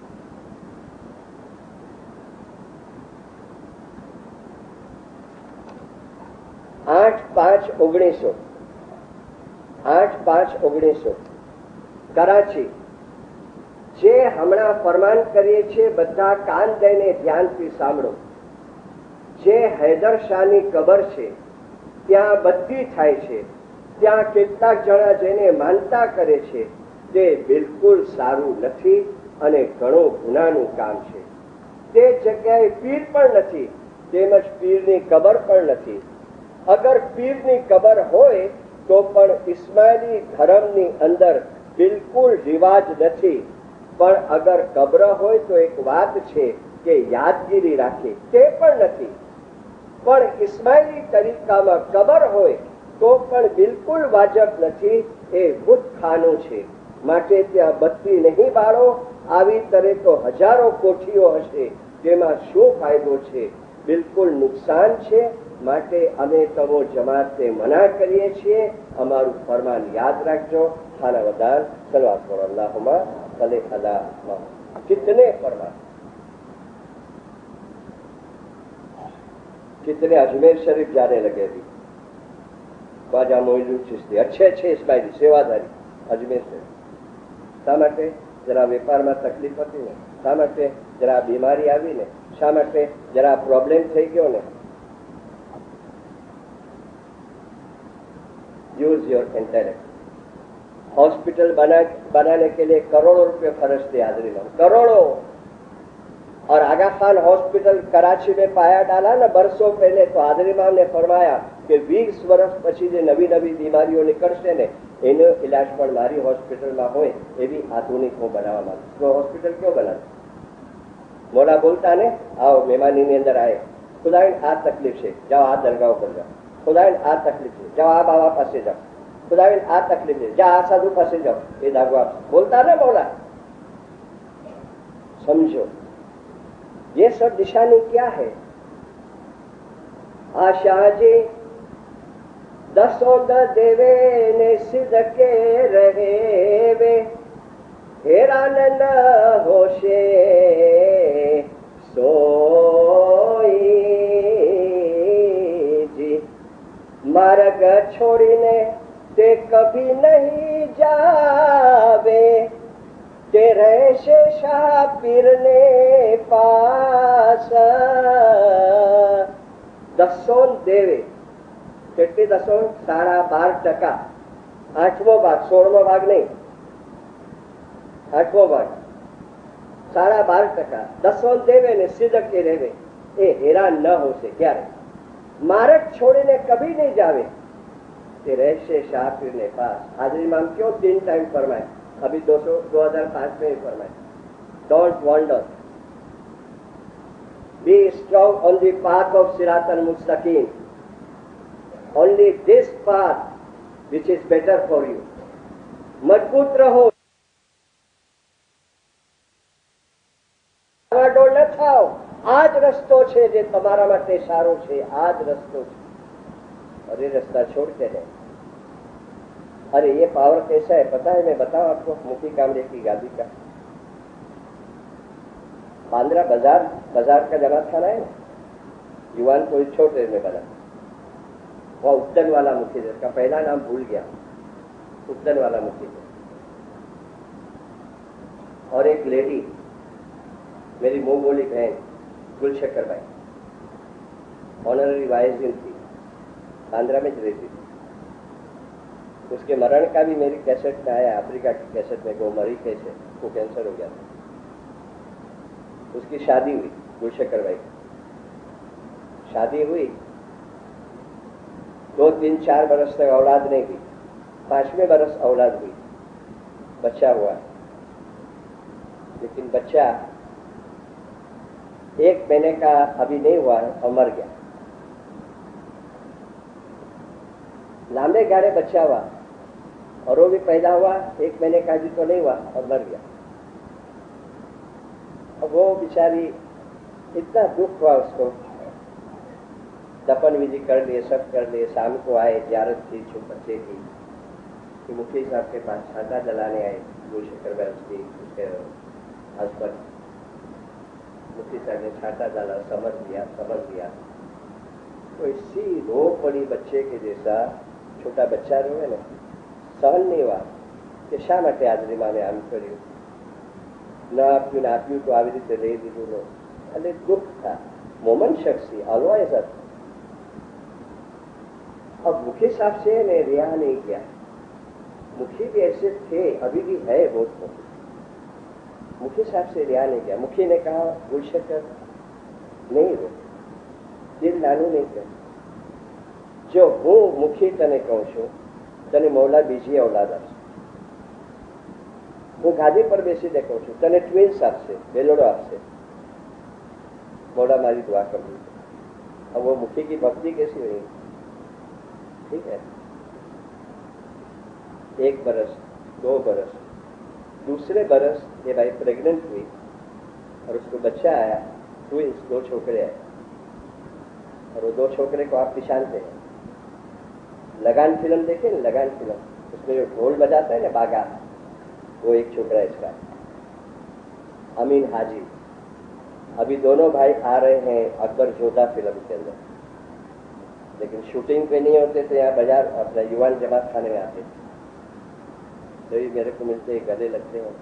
आठ पांच 1900 कराची જે હમણાં ફરમાન કરીએ છીએ બધા કાન દઈને ધ્યાનથી સાંભળો। જે હૈદર શાહની કબર છે ત્યાં બદલી થાય છે, ત્યાં કેટલાક જણા જેને માનતા કરે છે તે બિલકુલ સારું નથી અને ઘણું ગુનાનું કામ છે। તે જગ્યાએ પીર પણ નથી, તેમજ પીરની કબર પણ નથી। અગર પીરની કબર હોય તો પણ ઇસ્માઇલી ધર્મની અંદર બિલકુલ રિવાજ નથી। પણ અગર કબ્ર હોય તો એક વાત છે કે યાદગીરી રાખે, તે પણ નથી। પણ ઇસ્માઇલી તરીકામાં કબર હોય તો પણ બિલકુલ વાજબ નથી, એ બુતખાનું છે। માટે ત્યાં બત્તી નહીં બાળો। આવી તરે તો હજારો કોઠીઓ હશે, તેમાં શું ફાયદો છે? બિલકુલ નુકસાન છે। માટે અમે તમો જમાતને મના કરીએ છીએ। અમારું ફરમાન યાદ રાખજો। ખાના વધાર સલવાત કરો, અલ્લાहुम्मा सल्ली अला मुहम्मद। कितने फरमान, कितने अजमेर शरीफ जाने लगे अभी, ख्वाजा मोइनुद्दीन चिश्ती, अच्छे इस्माइली सेवाधारी अजमेर शरीफ. શા માટે? જરા વેપારમાં તકલીફ હતી ને, શા માટે? જરા બીમારી આવી ને, શા માટે? જરા પ્રોબ્લેમ થઈ ગયો ને. Use your intellect. हॉस्पिटल बनाने के लिए करोड़ों रुपए खर्च थे हाजरी में, करोड़ों. और आगा खान हॉस्पिटल कराची में पाया डाला ना बरसों पहले, तो हाजरी इमाम ने फरमाया कि 20 વર્ષ પછી જે નવી નવી બીમારીઓ નીકળશે ને એનો ઇલાજ પણ મારી હોસ્પિટલમાં હોય એવી આધુનિક હું બનાવવા માંગુ છું. તો હોસ્પિટલ ક્યો બનાવે? મોડા બોલતા ને, આવો મહેમાનીની અંદર આવે, ખુદાઈ આ તકલીફ છે, જાઓ આ દરગાહ ઉપર જાઓ. ખુદાઈ આ તકલીફ છે, જાઓ આ બાબા પાસે જાઓ. ખુદાઈ આ તકલીફ છે, જાઓ આ સાધુ પાસે જાઓ, એ દાગો આપશે. બોલતા ને મોડા. समझो ये सब निशानी क्या है? आशा जी दसों द देवे ने सिद्ध के रहे वे, हैरान न होशे सोई जी. मार्ग छोड़ीने ते कभी नहीं जावे, तेरे से शाह पीर ने पास. दसों देवे કેટલી દસો? 12.5%. 8મો ભાગ, 16મો ભાગ નહીં, 8મો ભાગ, 12.5%. દસોं દેવે ને સિદ્ધ કે રહેવે, એ હેરાન ન હોશે ક્યારે. માર્ગ છોડીને કભી નહીં જાવે, તે રહેશે શાહ પીર ને પાસ. હાજરી ઇમામ क्यों 3 टाइम फरमाए? अभी 2005 में ही फरमाए, don't wander, be strong on the path of सिरात अल मुस्तकीम, only this path which is better for you. मजबूत रहो, डोल न થાઓ. આ જ રસ્તો છે જે તમારા માટે સારો છે, આ જ રસ્તો છે. अरे रास्ता छोड़ते हैं. अरे ये पावर कैसा है पता है? मैं बताऊं आपको, मुखी कामरे की गादी का. बांद्रा बाजार का जमा थाना है ना, युवान कोई छोटे में बना, वह उत्तन वाला मुखी, जिसका पहला नाम भूल गया, उत्तन वाला मुखी. और एक लेडी, मेरी मुंह बोली बहन गुलशक्कर भाई, ऑनररी वाइस थी, बांद्रा में रहती थी. उसके मरण का भी मेरी कैसेट में आया, अफ्रीका की कैसेट में. वो मरी कैसे, वो कैंसर हो गया था. उसकी शादी हुई, गुलशक्कर भाई की शादी हुई. 2, 3, 4 बरस तक औलाद नहीं हुई. 5वें बरस औलाद हुई, बच्चा हुआ. लेकिन बच्चा 1 महीने का अभी नहीं हुआ और मर गया. लांबे गाड़े बच्चा हुआ और वो भी पैदा हुआ, 1 महीने का भी तो नहीं हुआ और मर गया. अब वो बेचारी, इतना दुख हुआ उसको. दफन विधि कर लिए, सब कर लिए. शाम को आए, जियारत की बच्चे की, कि मुखी साहब के पास छाता जलाने आए. गुलशक्कर भाई उसके हस्बैंड. मुखी साहब ने छाता डाला, समझ लिया. तो इसी रो पड़ी बच्चे के जैसा. छोटा बच्चा जो है ना, सहन नहीं हुआ कि શા માટે હાજરી મામે આમ કર્યું, ન આપ્યું તો આવી રીતે રહી દીધું. એટલે દુઃખ था. मोमन शख्सी ऑलवेज था. अब मुखी साहब से ने रिहा नहीं किया. मुखी भी ऐसे थे, अभी भी है बहुत मुखी. मुखी साहब से रिहा नहीं किया. मुखी ने कहा गुलशक्कर नहीं रो, दिल नानू नहीं कर. जो હું મુખી તને કહું છું, તને મૌલા બીજી औलाद આપશે. હું ગાદી પર બેસીને કહું છું, તને ટ્વિન્સ આપશે, બેલોડો આપશે. मौला मारी दुआ कर दी. अब वो मुखी की भक्ति कैसी हुई? ठीक है, 1 बरस, 2 बरस, दूसरे बरस ये भाई प्रेग्नेंट हुई और उसको बच्चा आया, ट्विंस, 2 छोकरे आए. और वो 2 छोकरे को आप पहचानते हैं. लगान फिल्म देखे ना, लगान फिल्म, उसमें जो ढोल बजाता है ना बागा, वो एक छोकरा इसका, अमीन हाजी. अभी दोनों भाई आ रहे हैं अकबर जोधा फिल्म के अंदर. लेकिन शूटिंग पे नहीं होते तो यहाँ बाजार अपना युवान जमात खाने में आते थे, तो ये मेरे को मिलते गले लगते हैं।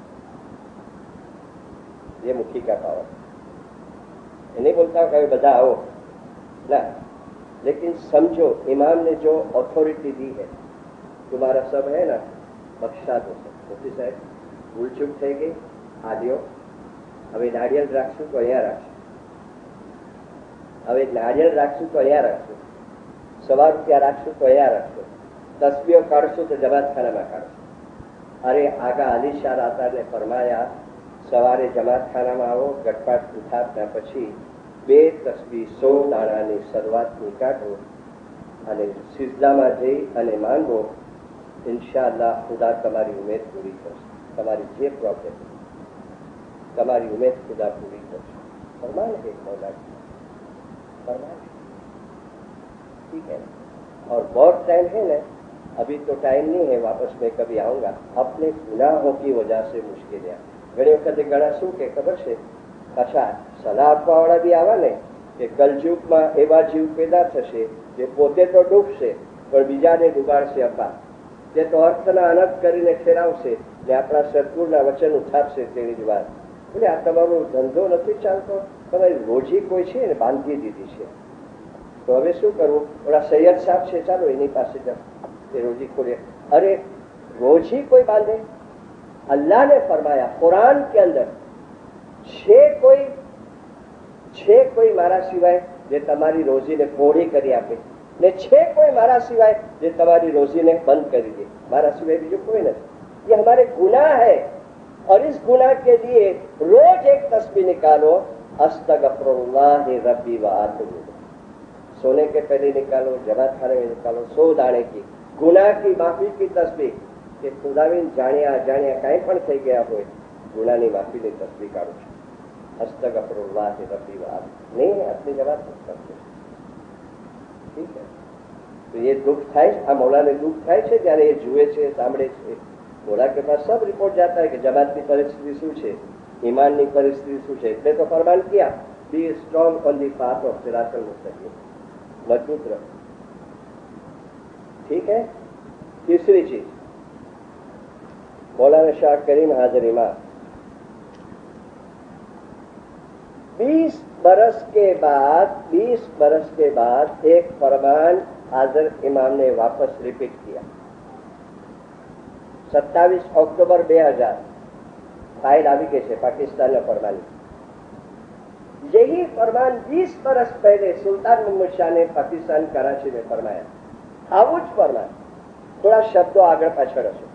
ये मुखी का पावर। ये नहीं बोलता कभी बजा आओ ना, लेकिन समझो इमाम ने जो ऑथोरिटी दी है, तुम्हारा सब है ना बख्शा दो। मुफ्ती साहब भूल चूक થઈ ગઈ, આલ્યો હવે નાળિયેર રાખશું તો અહીંયા રાખશું, હવે નાળિયેર રાખશું તો અહીંયા રાખશું, સવા રૂપિયા રાખશું તો અહીંયા રાખશું, તસ્બીઓ કાઢશું તો જમાતખાનામાં કાઢશું. અરે આગા અલીશાહ રાતાને ફરમાયા સવારે જમાતખાનામાં આવો, ગટપાટ ઉઠાવતા પછી 2 તસ્બી 100 દાણાની શરૂઆતની કાઢો અને સિજદામાં જઈ અને માંગો, ઇન્શાઅલ્લાહ ખુદા તમારી ઉમેદ પૂરી કરશે. તમારી જે પ્રોબ્લેમ, તમારી उम्मीद खुदा पूरी कर। फरमान है मौला की, फरमान, ठीक है। और बहुत टाइम है ना, अभी तो टाइम नहीं है, वापस मैं कभी आऊंगा। अपने गुनाहों की वजह से मुश्किलें घणी वखत घણા શું કે ખબર છે, પાછા સલાહ આપવાવાળા બી આવા ને કે કલયુગમાં એવા જીવ પેદા થશે જે પોતે તો ડૂબશે પણ બીજાને ડૂબાડશે અપા, તે તો અર્થના અનર્થ કરીને ફેરવશે ને આપણા સદગુરુના વચન ઉઠાવશે તેની જ વાત. એટલે આ તમારો ધંધો નથી ચાલતો, તમારી રોજી કોઈ છે ને બાંધી દીધી છે, તો હવે શું કરવું? ઓલા સૈયદ સાહેબ છે, ચાલો એની પાસે જાઓ, એ રોજી ખોલે. અરે રોજી કોઈ બાંધે? अल्लाह ने फरमाया कुरान के अंदर, छे कोई मारा सिवाय जे तमारी रोजी ने पोड़ी करी आपे ने छे कोई मारा सिवाय जे तमारी रोजी ने बंद करी दे, मारा सिवाय बीजो कोई नहीं. ये हमारे गुनाह है और इस गुनाह के लिए रोज एक तस्बीह निकालो, अस्तगफिरुल्लाह रब्बी व आतूबु, सोने के पहले निकालो, जमात खाने में निकालो 100 दाने की गुनाह की माफी की तस्बीह કે ખુદાવીન જાણ્યા અજાણ્યા કાંઈ પણ થઈ ગયા હોય, ગુનાની માફીની તસ્બીહ કાઢું છું, અસ્તગફિરુલ્લાહ રબ્બી વ આતૂબુ. નહીં अपनी जवाब करते, ठीक है. तो ये दुख થાય, આ મૌલાને દુઃખ થાય છે ત્યારે એ જુએ છે, સાંભળે છે. મૌલા કે પાસ सब रिपोर्ट जाता है कि जमातની परिस्थिति શું છે, ईमानની परिस्थिति શું છે. એટલે તો ફરમાન किया, be strong on the path of सिरातल मुस्तकीम, मजबूत रहो, ठीक है. तीसरी चीज, मौलाना शाह करीम हाजिर इमाम 20 बरस के बाद एक फरमान हाजिर इमाम ने वापस रिपीट किया. 27 ऑक्टोबर 2000 फाइल આવી गई है पाकिस्तान फरमान. यही फरमान 20 बरस पहले सुल्तान मोहम्मद शाह ने पाकिस्तान कराची में फरमाया. આવું જ फरमान, थोड़ा शब्दों आगे पाछड़ हशो.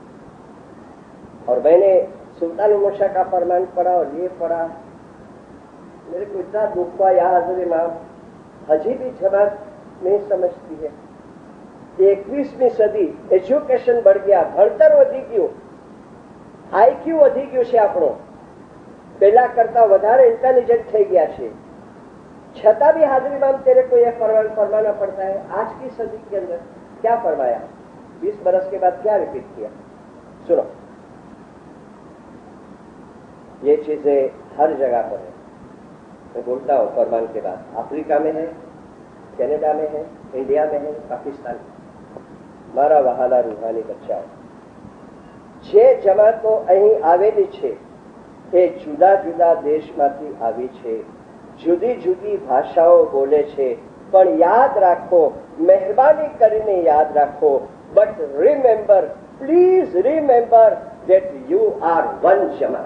और मैंने सुल्तान मोहम्मद शाह का फरमान पढ़ा और ये पढ़ा, मेरे को इतना दुख हुआ. या हजरत इमाम हजी भी जमात नहीं समझती है. 21वीं सदी, एज्युकेशन बढ़ गया, भणतर वधी गયું, आईक्यू वधी ગયું છે આપણો, પહેલા કરતા વધારે इंटेलिजेंट થઈ ગયા છે, छता भी हाजिर इमाम तेरे को यह फरमाना पड़ता है. आज की सदी के अंदर क्या फरमाया, 20 बरस के बाद क्या रिपीट किया, सुनो. ये चीजें हर जगह पर है. मैं बोलता हूँ फरमान के बाद, अफ्रीका में है, कनाडा में है, इंडिया में है, पाकिस्तान में. मारा वहाला रूहानी बच्चाओ, જે જમાતો અહીં આવેલી છે એ જુદા જુદા દેશમાંથી આવી છે, જુદી જુદી ભાષાઓ બોલે છે. પણ યાદ રાખો, મહેરબાની કરીને યાદ રાખો, but remember, please remember that you are one जमात.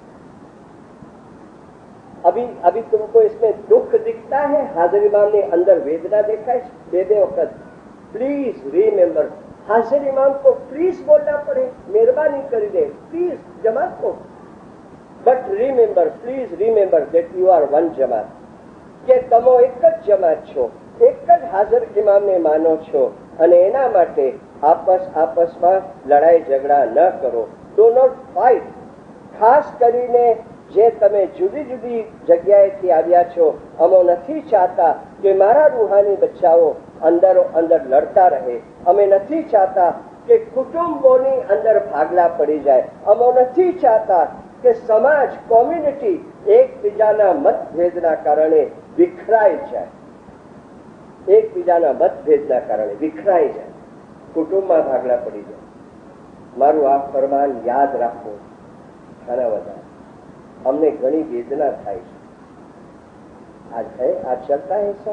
अभी तुमको इसमें दुख दिखता है, हाजिर इमाम ने अंदर वेदना देखा है. बेबे वक्त प्लीज रिमेम्बर, हाजिर इमाम को प्लीज बोलना पड़े, मेहरबानी कर दे, प्लीज जमात को, but remember, please remember that you are one जमात, કે તમે એક જ જમાત છો, એક જ હાજર ઇમામને માનો છો અને એના માટે આપસમાં લડાઈ ઝઘડા ન કરો. Do not fight. ખાસ કરીને જે તમે જુદી જુદી જગ્યાએથી આવ્યા છો, અમો નથી ચાહતા કે મારા રૂહાની બચ્ચાઓ અંદરો અંદર લડતા રહે. અમે નથી ચાહતા કે કુટુંબોની અંદર ભાગલા પડી જાય. અમો નથી ચાહતા કે સમાજ, કોમ્યુનિટી એકબીજાના મતભેદના કારણે વિખરાઈ જાય. એકબીજાના મતભેદના કારણે વિખરાઈ જાય, કુટુંબમાં ભાગલા પડી જાય. મારું આ ફરમાન યાદ રાખો. खाना વધારે हमने घनी वेदना થાય છે. आज है, आज चलता है ऐसा.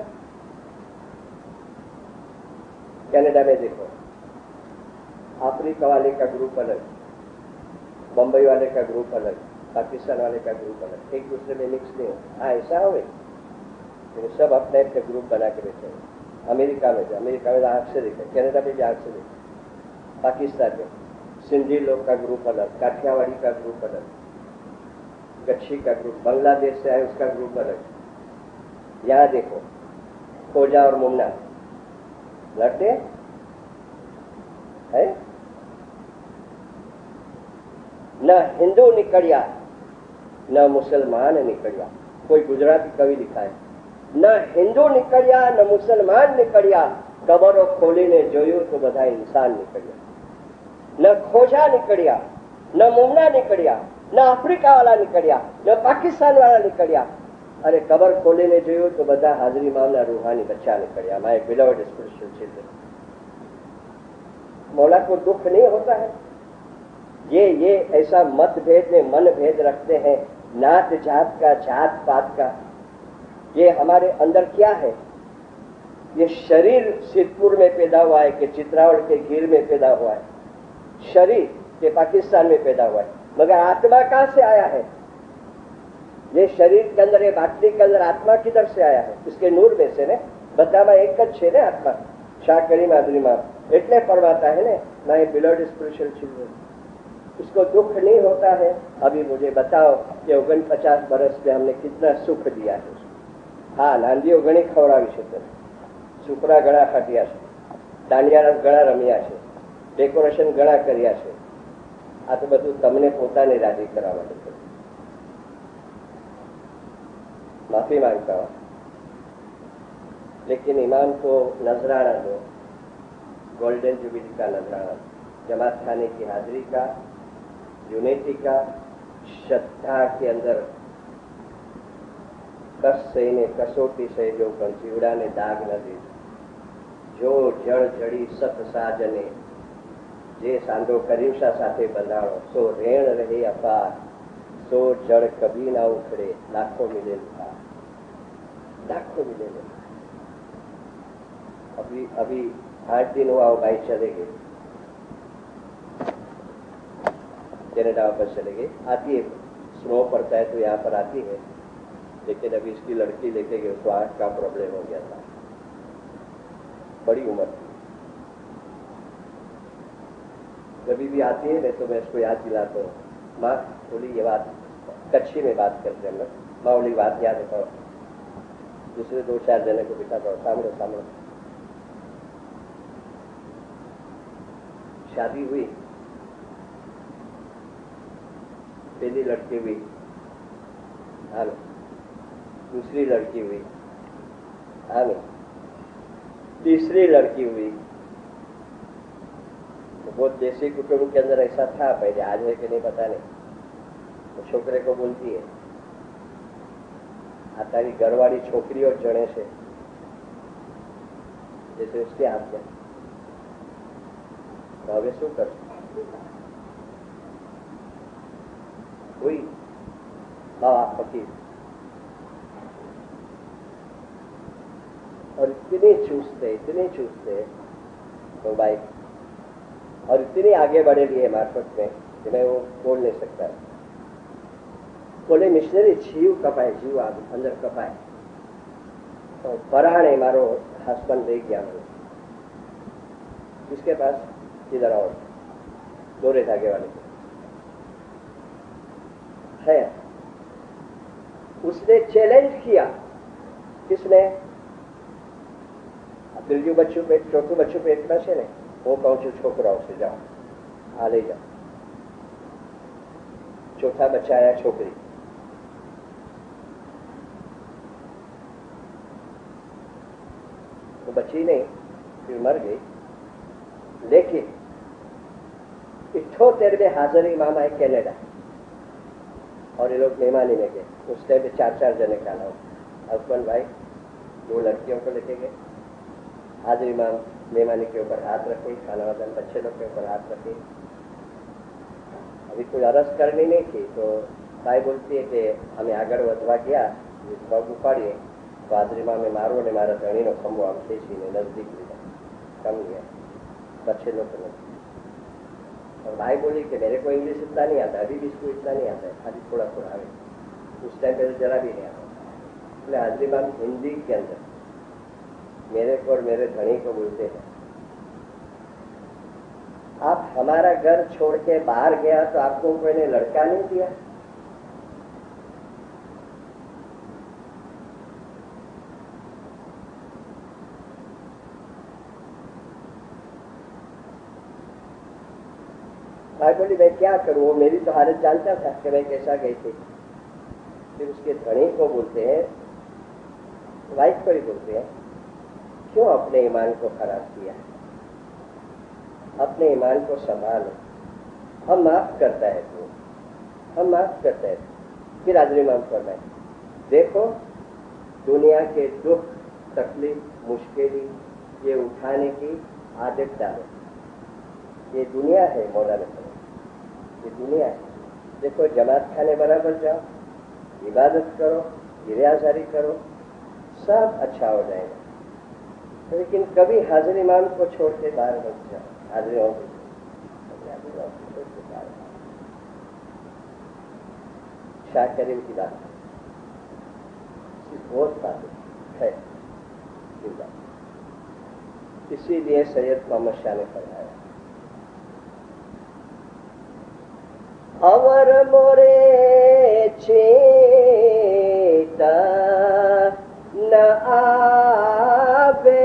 कनाडा में देखो, अफ्रीका वाले का ग्रुप अलग, बम्बई वाले का ग्रुप अलग, पाकिस्तान वाले का ग्रुप अलग, एक दूसरे में मिक्स नहीं हो. हाँ ऐसा हो, सब अपने अपने ग्रुप बना के बैठे हैं. अमेरिका में आंख से देखे, कनाडा में भी आंख से देखे. पाकिस्तान में सिंधी लोग का ग्रुप अलग, काठियावाड़ी का ग्रुप अलग, गच्छी का ग्रुप, बांग्लादेश से आए उसका ग्रुप अलग. यहाँ देखो, खोजा और मुन्ना लड़ते है. न हिंदू निकलिया न मुसलमान निकलिया. कोई गुजराती कवि लिखा है, न हिंदू निकलिया न मुसलमान निकलिया, कबरो खोलीने जोયું तो બધા इंसान निकलिया. न खोजा निकलिया न मुन्ना निकलिया न अफ्रीका वाला निकलिया न पाकिस्तान वाला निकलिया. अरे कबर खोलीने जोયું तो બધા हाजरी मामला रूहानी बच्चा निकलिया. My beloved spiritual children. मौला को दुख नहीं होता है. ये ऐसा मतभेद में मन भेद रखते हैं, नात जात का, जात पात का. ये हमारे अंदर क्या है? ये शरीर सिद्धपुर में पैदा हुआ है कि चित्रावड़ के गिर में पैदा हुआ है, शरीर के पाकिस्तान में पैदा हुआ है, मगर आत्मा कहां से आया है? ये शरीर के अंदर, ये बाटली के अंदर आत्मा किधर से आया है? इसके नूर में से ने बधाમાં એક જ છે ને આત્મા. શાકરી માધુરીમાં એટલે પરમાતા है ने माय बिलवड स्पिरिचुअल चिल्ड्रन. इसको दुख नहीं होता है. अभी मुझे बताओ कि 49 बरस में हमने कितना सुख दिया है. हाँ, નાંદીઓ ઘણી ખવડાવી છે, છોકરા ઘણા ખાટ્યા છે, દાંડિયા ઘણા રમ્યા છે, ડેકોરેશન ઘણા કર્યા છે. આ તો બધું તમને પોતાને રાજી કરવા માટે કર્યું. माफी मांगता हूं, लेकिन इमाम को नजराना दो, गोल्डन जुबिली का नजराना, जमात खाने की हाजिरी का, यूनिटी का, श्रद्धा के अंदर कस से ने कसोटी से जो जीवड़ा ने दाग न दी. जो जड़ जड़ी सत साजने जे सांदो करीमशा साथे बंधाणो, सो रेण रहे अपार, सो जड़ कभी ना उखड़े, लाखों मिले लाखों मिले. अभी 8 दिन हुआ वो भाई चले गए, कनाडा वापस चले गए. आती है, स्नो पड़ता है तो यहाँ पर आती है, लेकिन अभी इसकी लड़की लेके गए, उसको आंख का प्रॉब्लम हो गया था, बड़ी उम्र थी. कभी भी आती है तो मैं इसको याद दिलाता हूँ, माँ बोली ये बात, कच्छी में बात करते हैं. माँ बोली बात याद है. दूसरे 2-4 जने को बिठा दो, सामने सामने. शादी हुई, पहली लड़की हुई, हाँ, दूसरी लड़की हुई, हाँ, तीसरी लड़की हुई. तो बहुत देसी कुटुंब के अंदर ऐसा था पहले, आज है कि नहीं पता नहीं. तो छोकरे को बोलती है, आ तारी घरवाળી छोकरीઓ जणे છે, जैसे उसके हाथ में. तो હવે શું કરશું? कोई बाबा फकीर, और इतने चूसते तो भाई, और इतने आगे बढ़े लिए मार्फत में कि मैं वो बोल नहीं सकता. बोले मिशनरी जीव कपाए, जीव अंदर कपाए. तो पराणे मारो हस्बैंड ले गया मैंने. किसके पास? इधर और दोरे धागे वाले है. उसने चैलेंज किया. किसने? ત્રીજું બચ્ચું પેટ, ચોથું બચ્ચું પેટમાં છે ને, હું કહું છું છોકરાઓ છે, જાઓ આ લઈ જાઓ. ચોથા બચ્ચા આયા છોકરી. तो बची नहीं, फिर मर गई. लेकिन 78 में हाजिर इमाम आए कनाडा, और ये लोग मेहमानी में गए. उस टाइम पे 4-4 जने का नाम, हस्बैंड वाइफ, 2 लड़कियों को लेके गए. हाजिरी में मेहमानी के ऊपर हाथ रखे, खाना वादन बच्चे लोग के ऊपर हाथ रखे। अभी कोई अरज करनी नहीं थी तो भाई बोलती है कि हमें आगे વધવા ગયા પગ ઉપાડીએ तो हाजरीમાં में मारो ने मारा धणी नो खंभो आम खेचीने नजदीक લીધા, कम गया बच्चे लोग को नहीं। और भाई बोली कि मेरे को इंग्लिश इतना नहीं आता, अभी भी इसको इतना नहीं आता है, खाली थोड़ा थोड़ा आवे, उस टाइम पे जरा भी नहीं आता। इसलिए हाजरी में हिंदी के अंदर मेरे को और मेरे धनी को बोलते हैं, आप हमारा घर छोड़ के बाहर गया तो आपको कोई ने लड़का नहीं दिया? भाई बोली मैं क्या करूं, वो मेरी तो हालत जानता था कि मैं कैसा गई थी। फिर उसके धनी को बोलते हैं, वाइफ को ही बोलते हैं, क्यों अपने ईमान को खराब किया, अपने ईमान को संभालो, हम माफ करता है तो, हम माफ करते हैं। फिर हाजरी माफ फरमाए, देखो दुनिया के दुख तकलीफ मुश्किल ये उठाने की आदत डालो, ये दुनिया है मौला ने कहा, ये दुनिया है। देखो जमात खाने बराबर जाओ, इबादत करो, गिरियाजारी करो, सब अच्छा हो जाएगा। लेकिन कभी हाजिर इमाम को छोड़ के बाहर मत जाओ, हाजिर इमाम को छोड़ के बाहर। शाह करीम की बात बहुत बात है, इसीलिए सैयद मोहम्मद शाह ने फरमाया, अवर मोरे चेता न आवे।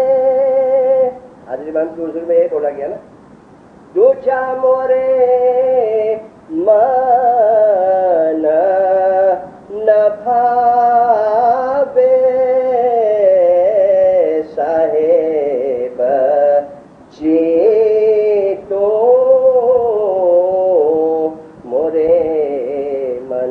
हाजरी मान की हुजूर में ये बोला गया ना, दूचा मोरे मन न भावे साहेब चेतो मन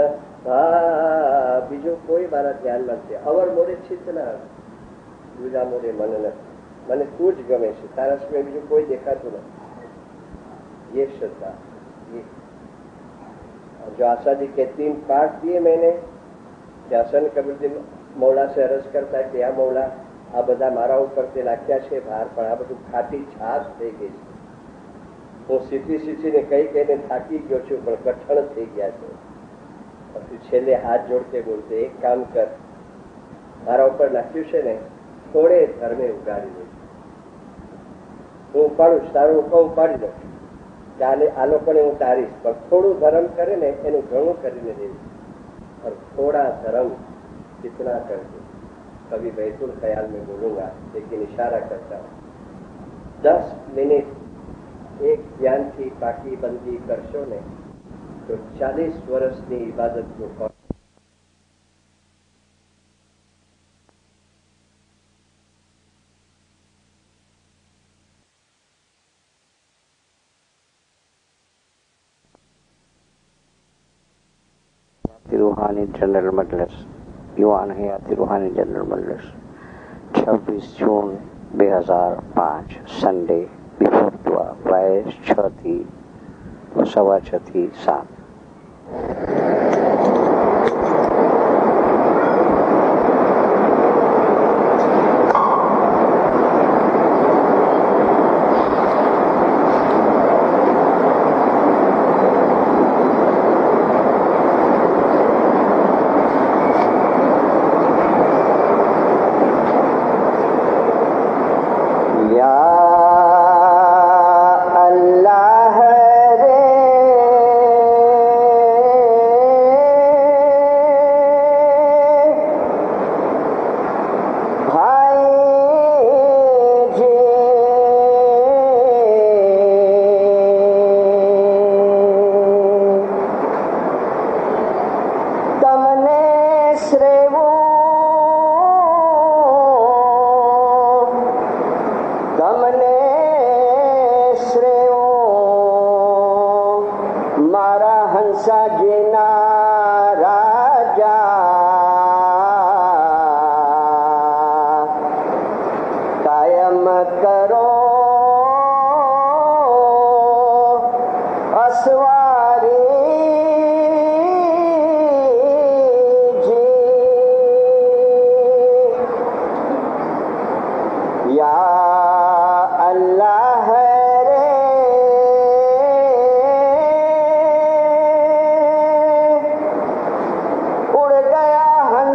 बीजू कोई मारा ध्यान નથી, અવર મોરે ચિત્ત ના બીજા મોરે મન નથી, મને તું જ ગમે છે, તારા સિવાય બીજું કોઈ દેખાતું નથી। ये श्रद्धा, ये जो आशा जी के 3 पाठ दिए मैंने, हसन कबीरजी मौला से अरज करता है कि आ मौला आ બધા મારા ઉપર તે નાખ્યા છે ભાર, પણ આ બધું ખાટી છાશ થઈ ગઈ છે, હું સીધી કઈ કહીને થાકી ગયો છું, પણ કઠણ થઈ ગયા છે। પછી છેલ્લે હાથ જોડતે બોલતે, એક કામ કર, મારા ઉપર નાખ્યું છે ને, થોડે ધર્મે ઉગાડી દે, હું ઉપાડું તારું હુકમ ઉપાડી દઉં, આ લોકોને હું તારીશ, પણ થોડું ધર્મ કરે ને એનું ઘણું કરીને દઈશ। और थोड़ा धर्म कितना कर दे, कभी बैतुल ख्याल में बोलूंगा, लेकिन इशारा करता हूँ, 10 मिनट एक ज्ञान की बाकी बंदी करशो ने तो 40 वर्ष की इबादत को रूहानी जनरल मजलिस, युवान हयाती रूहानी जनरल मजलिस 26 जून 2005 संडे बिफोर दुआ, वाइस 6 थी 6:15 थी 7। अल्लाह रे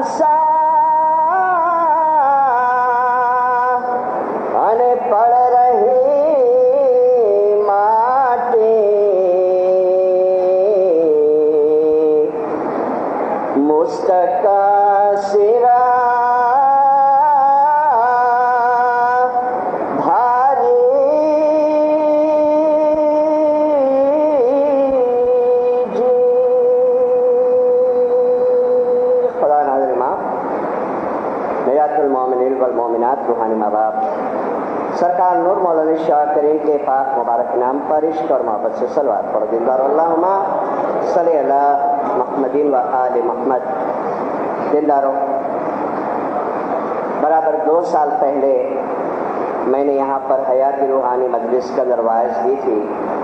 માનસા અને પડ રહી માટી મુસ્તક સિરા मोमिनात रूहानी माँ बाप सरकार नूर मौलाना शाह करीम के पाक मुबारक नाम पर इश्क और मोहब्बत से सलवात पढ़ दिलदार अल्लाहुम्मा सल्ली अला मुहम्मदिन व आले मोहम्मद। दिलदारों, बराबर 2 साल पहले मैंने यहाँ पर हयाती रूहानी मजलिस का दरवाज़ दी थी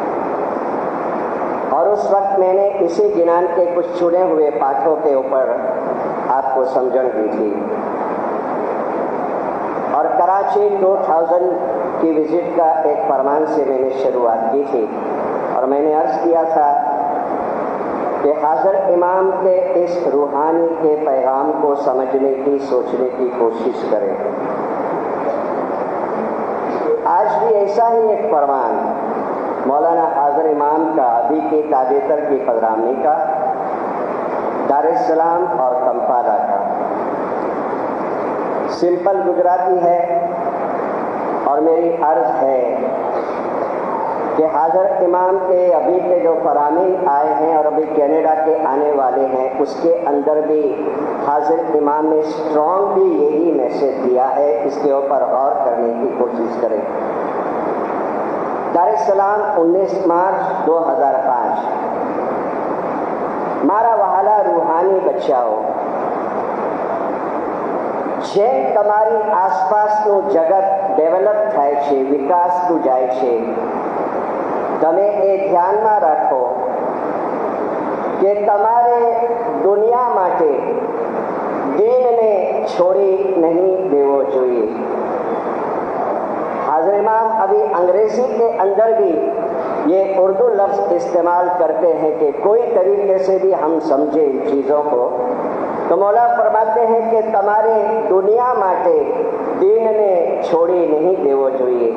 और उस वक्त मैंने इसी जिनान के कुछ चुने हुए पाठों के ऊपर आपको समझन दी थी और कराची 2000 की विज़िट का एक फरमान से मैंने शुरुआत की थी और मैंने अर्ज़ किया था कि हाज़र इमाम के इस रूहानी के पैगाम को समझने की सोचने की कोशिश करें। आज भी ऐसा ही एक फरमान मौलाना हाज़र इमाम का अभी के ताबेतर की फजरामनी का दारुस्सलाम और कंपाला का सिंपल गुजराती है और मेरी अर्ज है कि हाज़र इमाम के अभी के जो फरामीन आए हैं और अभी कनाडा के आने वाले हैं उसके अंदर भी हाज़र इमाम ने स्ट्रॉन्गली यही मैसेज दिया है। इसके ऊपर गौर करने की कोशिश करें। दारुस्सलाम 19 मार्च 2005 मारा वहाला रूहानी बच्चाओ, જેમ તમારી આસપાસનું જગત ડેવલપ થાય છે, વિકાસતું જાય છે, તમે એ ધ્યાનમાં રાખો કે તમારે દુનિયા માટે દીનને છોડી નહીં દેવો જોઈએ। हाज़िर इमाम अभी अंग्रेजी के अंदर भी ये उर्दू लफ्ज़ इस्तेमाल करते हैं कि कोई तरीके से भी हम समझे इन चीज़ों को, तो मौला फरमाते हैं कि તમારે दुनिया માટે દીનને છોડી નહીં દેવો જોઈએ।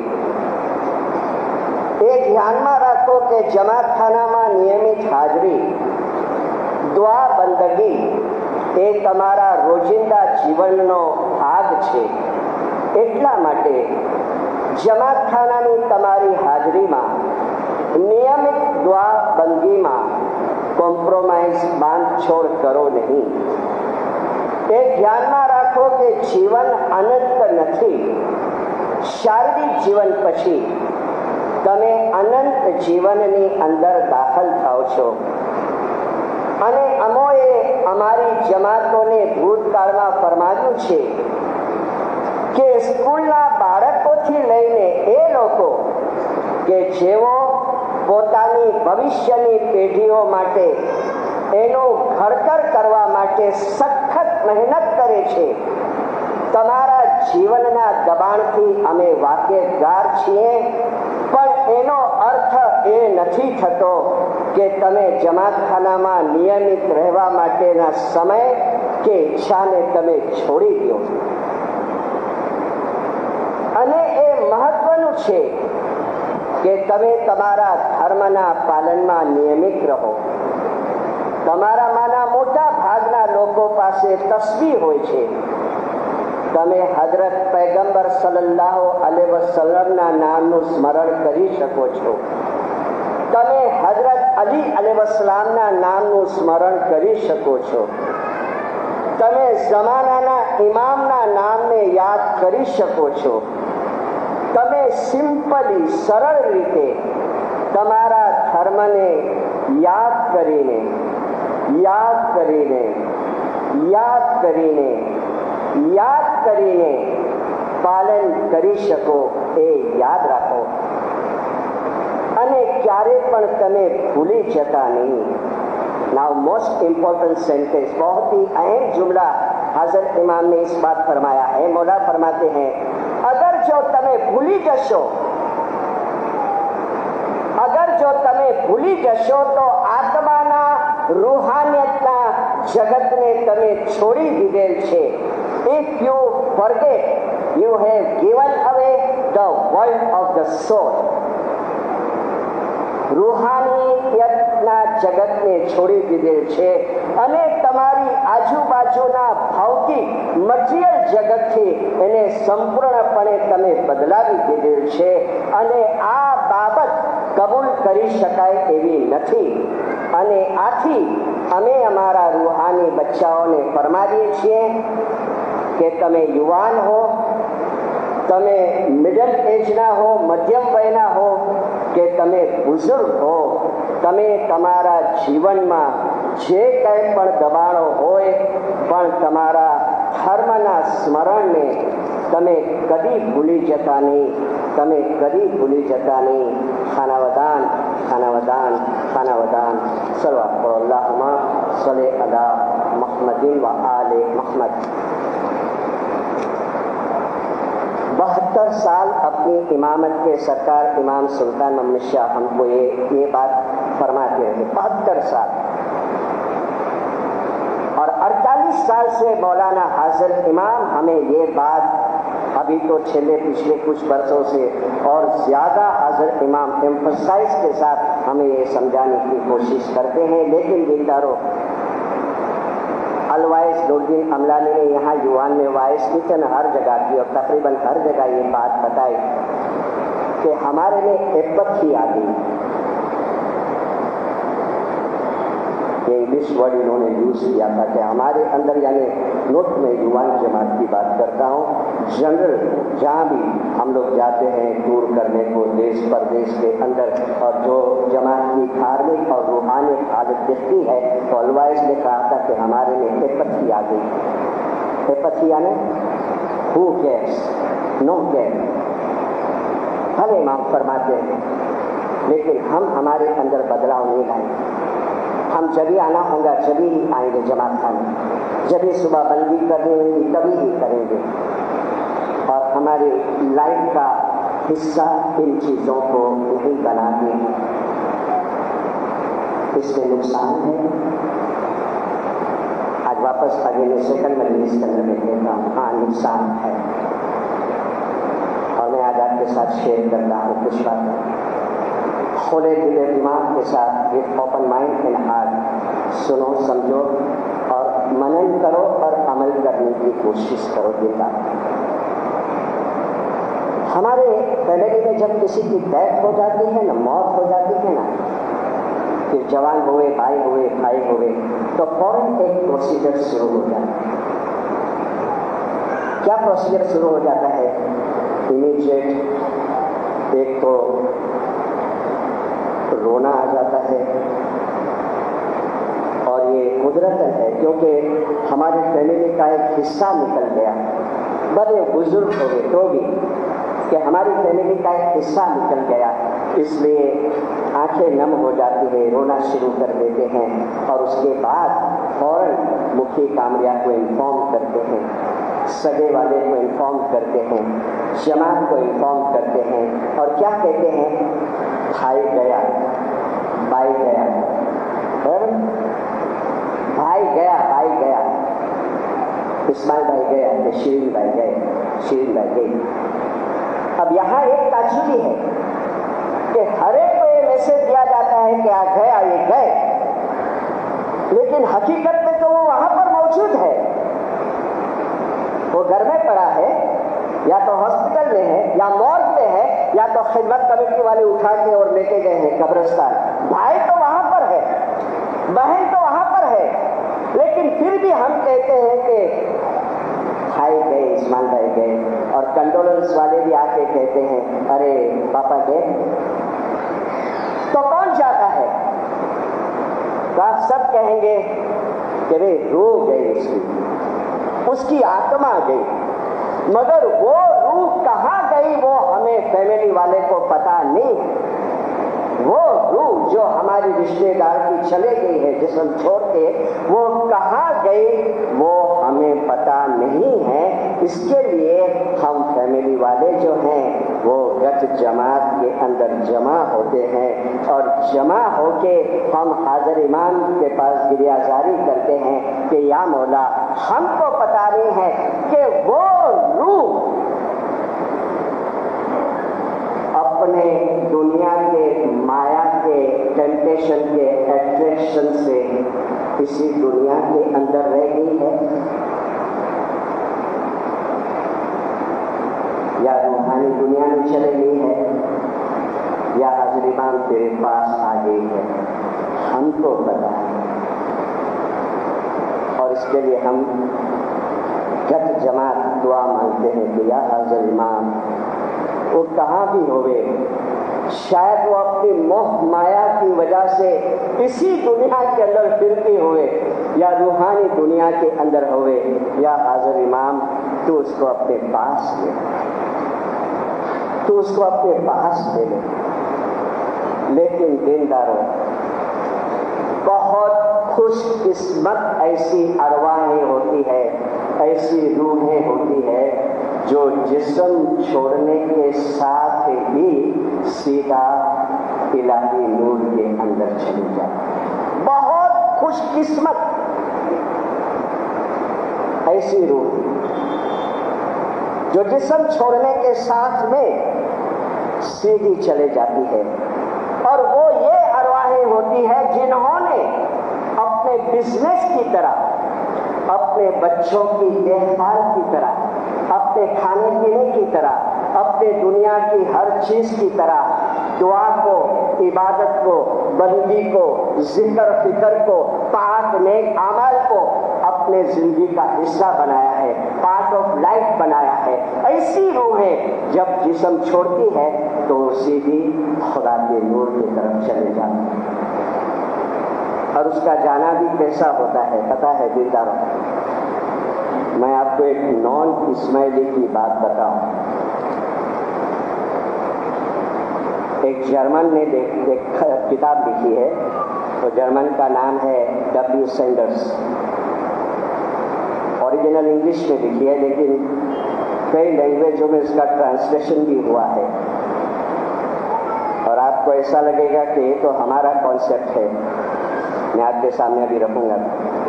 એ ધ્યાનમાં રાખો કે જમાતખાનામાં નિયમિત હાજરી, દુઆ બંદગી એ તમારા રોજિંદા જીવનનો ભાગ છે। એટલા માટે જમાતખાનાની તમારી હાજરીમાં નિયમિત દુઆ બંદગીમાં કોમ્પ્રોમાઇઝ બાંધછોડ કરો નહીં। એ ધ્યાનમાં રાખો કે જીવન અનંત નથી। શારીરિક જીવન પછી તમે અનંત જીવનની અંદર દાખલ થાઓ છો। અને અમોએ અમારી જમાતોને ભૂતકાળમાં ફરમાવ્યું છે કે સ્કૂલના બાળકોથી લઈને એ લોકો કે જેઓ પોતાની ભવિષ્યની પેઢીઓ માટે એનું ઘડતર કરવા માટે સખત મહેનત કરે છે, તમારા જીવનના દબાણથી અમે વાકેફગાર છીએ, પણ એનો અર્થ એ નથી થતો કે તમે જમાતખાનામાં નિયમિત રહેવા માટેના સમય કે ઈચ્છાને તમે છોડી દો। અને એ મહત્વનું છે કે તમે તમારા ધર્મના પાલનમાં નિયમિત રહો। તમારામાંના મોટા ભાગના લોકો પાસે તસ્બીહ હોય છે। તમે હજરત પૈગંબર સલ્લલ્લાહુ અલૈહિ વસલ્લમના નામનું સ્મરણ કરી શકો છો। તમે હજરત અલી અલૈહિસ્સલામના નામનું સ્મરણ કરી શકો છો। તમે ઝમાનાના ઇમામના નામને યાદ કરી શકો છો। તમે સિમ્પલી સરળ રીતે તમારા ધર્મને યાદ કરીને યાદ કરીને યાદ કરીને યાદ કરીને પાલન કરી શકો એ યાદ રાખો અને ક્યારે પણ તમે ભૂલી જતા નહીં। नाउ मोस्ट इम्पोर्टेंट सेंटेंस, बहुत ही अहम जुमला हजरत इमाम ने इस बात फरमाया है। मौला फरमाते हैं अगर जो तमे भूली जशो, अगर जो तमे भूली जशो तो आत्माना रूहानियतना જગતને તમે છોડી દીધેલ છે. If you forget, you have given away the world of the soul. રૂહાનીયતના જગતને છોડી દીધેલ છે અને તમારી આજુબાજુના ભૌતિક મટીરિયલ જગતથી એને સંપૂર્ણપણે તમે બદલાવી દીધેલ છે અને આ બાબત કબૂલ કરી શકાય એવી નથી. અને આથી અમે અમારા રૂહાની બચ્ચાઓને ફરમાવીએ છીએ કે તમે યુવાન હો, તમે મિડલ એજના હો, મધ્યમ વયના હો કે તમે બુઝુર્ગ હો, તમે તમારા જીવનમાં જે કંઈ પણ દબાણો હોય પણ તમારા ધર્મના સ્મરણને તમે કદી ભૂલી જતા નહીં, તમે કદી ભૂલી જતા નહીં. ખાનાવદાન ખાનાવદાન ખાનાવદાન. સલવાત પઢો. અલ્લાहुम्मा सल्ली अला मुहम्मदिन व आले मुहम्मद. 72 साल अपनी इमामत के सरकार इमाम सुल्तान मोहम्मद शाह हमको ये बात फरमाते रहे. 72 साल. और 48 साल से मौलाना हाजिर इमाम हमें ये बात अभी तो पिछले कुछ वर्षों से और ज़्यादा हाजिर इमाम एम्फसाइज के साथ हमें ये समझाने की कोशिश करते हैं. लेकिन दिलदारों, अलवाइस नूरुद्दीन अमलानी ने यहाँ युवान में वाइस किचन हर जगह की और तकरीबन हर जगह ये बात बताई कि हमारे में एपथी आ गई. ये इंग्लिश वर्ड इन्होंने यूज़ किया था कि हमारे अंदर, यानी नोट में युवान जमात की बात करता हूँ, जनरल जहाँ भी हम लोग जाते हैं टूर करने को देश परदेश के अंदर, और जो जमात की धार्मिक और रूहानी हालत दिखती है तो अलवाइस ने कहा था कि हमारे में एपथी आ गई. एपथी यानी हु केयर्स, नो केयर. भले इमाम फरमाते हैं लेकिन हम हमारे अंदर बदलाव नहीं लाएंगे. हम जब भी आना होगा जब ही आएंगे जमात खाने, जब भी सुबह बंदी करनी होगी तभी ही करेंगे. और हमारी लाइफ का हिस्सा इन चीज़ों को नहीं बनाते. इसमें नुकसान है. आज वापस अगले सेकंड में इस अंदर में कहता हूँ, हाँ नुकसान है. और मैं आज आपके साथ शेयर करता हूँ कुछ बातें खुले दिल दिमाग के साथ, with open mind and heart. सुनो, समझो और मनन करो और अमल करने की कोशिश करो. बेटा, हमारे फैमिली में जब किसी की डेथ हो जाती है ना, मौत हो जाती है ना, फिर जवान हुए, भाई हुए, भाई हुए, तो फौरन एक प्रोसीजर शुरू हो जाता है. क्या प्रोसीजर शुरू हो जाता है? इमीडिएट एक तो रोना आ जाता है. और ये कुदरतन है क्योंकि हमारे फैमिली का एक हिस्सा निकल गया. बड़े बुजुर्ग हो गए तो भी कि हमारी फैमिली का एक हिस्सा निकल गया, इसलिए आंखें नम हो जाती है, रोना शुरू कर देते हैं. और उसके बाद फौरन मुखी कामरिया को इन्फॉर्म करते हैं, सगे वाले को इन्फॉर्म करते हैं, जमात को इन्फॉर्म करते हैं. और क्या कहते हैं? भाई गया, भाई गया, भाई गया, भाई गया. इस्माइल भाई गया, शीरीन भाई गए, शीरीन भाई गई. अब यहाँ एक ताजुबी है कि हर एक को ये मैसेज दिया जाता है कि आ गया, ये गए, लेकिन हकीकत में तो वो वहाँ पर मौजूद है. वो घर में पड़ा है, या तो हॉस्पिटल में है, या मॉर्ग में है, या तो खिदमत कमेटी वाले उठा के और लेके गए हैं कब्रिस्तान. भाई तो वहाँ पर है, बहन तो वहाँ पर है, लेकिन फिर भी हम कहते हैं कि भाई गए, इस्माइल भाई गए. और कंडोलेंस वाले भी आके कहते हैं अरे पापा गए. तो कौन जाता है? तो आप सब कहेंगे कि रे रूह गई, उसकी आत्मा गई. मगर वो रूह कहाँ गई वो हमें फैमिली वाले को पता नहीं. वो रूह जो हमारी रिश्तेदार की चले गई है जिसम छोड़ के, वो कहाँ गई वो हमें पता नहीं है. इसके लिए हम फैमिली वाले जो हैं वो गट گٹھ جماعت کے اندر جمع ہوتے ہیں اور جمع ہو کے ہم حاضر امام کے پاس گریہ زاری کرتے ہیں کہ یا مولا ہم کو پتہ نہیں ہے کہ وہ روح اپنے دنیا کے مایا کے ٹیمپٹیشن کے اٹریکشن سے اسی دنیا کے اندر رہ گئی ہے یا روحانی دنیا میں چلے گئی ہے یا حاضر امام تیرے پاس آ گئی ہے، ہم کو پتہ ہے۔ اور اس کے لیے ہم گٹھ جماعت دعا مانگتے ہیں کہ یا حاضر امام وہ کہاں بھی ہوئے، شاید وہ اپنی موہ مایا کی وجہ سے اسی دنیا کے اندر پھرتے ہوئے یا روحانی دنیا کے اندر ہوئے، یا حاضر امام تو اس کو اپنے پاس لے، تو اس کو اپنے پاس لے لے۔ لیکن دینداروں، بہت خوش قسمت ایسی ارواحیں ہوتی ہے، ایسی روحیں ہوتی ہے جو جسم چھوڑنے کے ساتھ ہی سیدھا الہی نور کے اندر چلی جائے۔ بہت خوش قسمت ایسی روح جو جسم چھوڑنے کے ساتھ میں سیدھی چلے جاتی ہے، اور وہ یہ ارواحیں ہوتی ہے جنہوں نے اپنے بزنس کی طرح، اپنے بچوں کی دیکھ بھال کی طرح، اپنے کھانے پینے کی طرح، اپنے دنیا کی ہر چیز کی طرح دعا کو، عبادت کو، بندگی کو، ذکر فکر کو، پاک نیک اعمال کو اپنے زندگی کا حصہ بنایا ہے، پارٹ آف لائف بنایا ہے۔ ایسی روحیں جب جسم چھوڑتی ہے تو وہ سیدھی خدا کے نور کی طرف چلے جاتی ہے، اور اس کا جانا بھی کیسا ہوتا ہے پتہ ہے دینداروں؟ میں آپ کو ایک نان اسماعیلی کی بات بتاؤں۔ ایک جرمن نے ایک کتاب لکھی ہے، وہ جرمن کا نام ہے ڈبلیو سینڈرس۔ اوریجنل انگلش میں لکھی ہے لیکن کئی لینگویجوں میں اس کا ٹرانسلیشن بھی ہوا ہے، اور آپ کو ایسا لگے گا کہ یہ تو ہمارا کانسیپٹ ہے۔ میں آپ کے سامنے ابھی رکھوں گا۔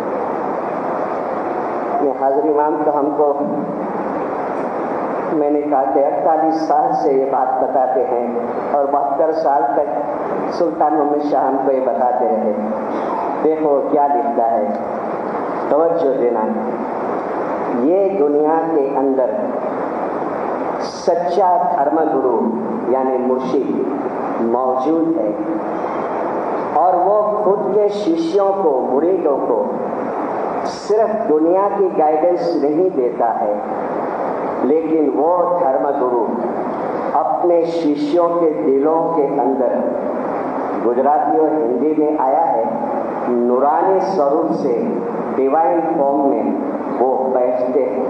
حاضر امام تو ہم کو، میں نے کہا کہ 48 سال سے یہ بات بتاتے ہیں، اور 72 سال تک سلطان محمد شاہ ہم کو یہ بتاتے رہے۔ دیکھو کیا لکھتا ہے، توجہ دینا۔ یہ دنیا کے اندر سچا دھرم گرو یعنی مرشد موجود ہے، اور وہ خود کے شیشیوں کو، مریدوں کو صرف دنیا کی گائیڈنس نہیں دیتا ہے، لیکن وہ دھرم گرو اپنے شیشیوں کے دلوں کے اندر، گجراتی اور ہندی میں آیا ہے، نورانی سوروپ سے ڈیوائن فارم میں وہ بیٹھتے ہیں۔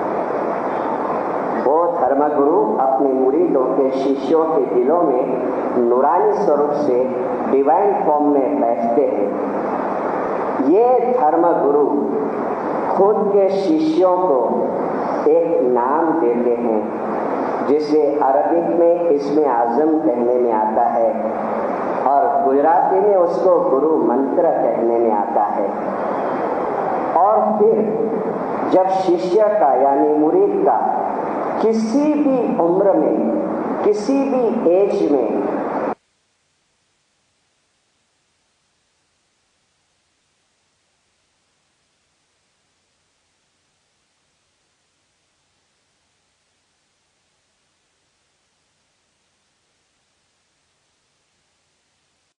وہ دھرم گرو اپنے مریدوں کے شیشیوں کے دلوں میں نورانی سوروپ سے ڈیوائن فارم میں بیٹھتے ہیں۔ یہ دھرم گرو خود کے شیشیوں کو ایک نام دیتے ہیں جسے عربک میں اسم اعظم کہنے میں آتا ہے، اور گجراتی میں اس کو گرو منتر کہنے میں آتا ہے۔ اور پھر جب شیشیہ کا یعنی مرید کا کسی بھی عمر میں، کسی بھی ایج میں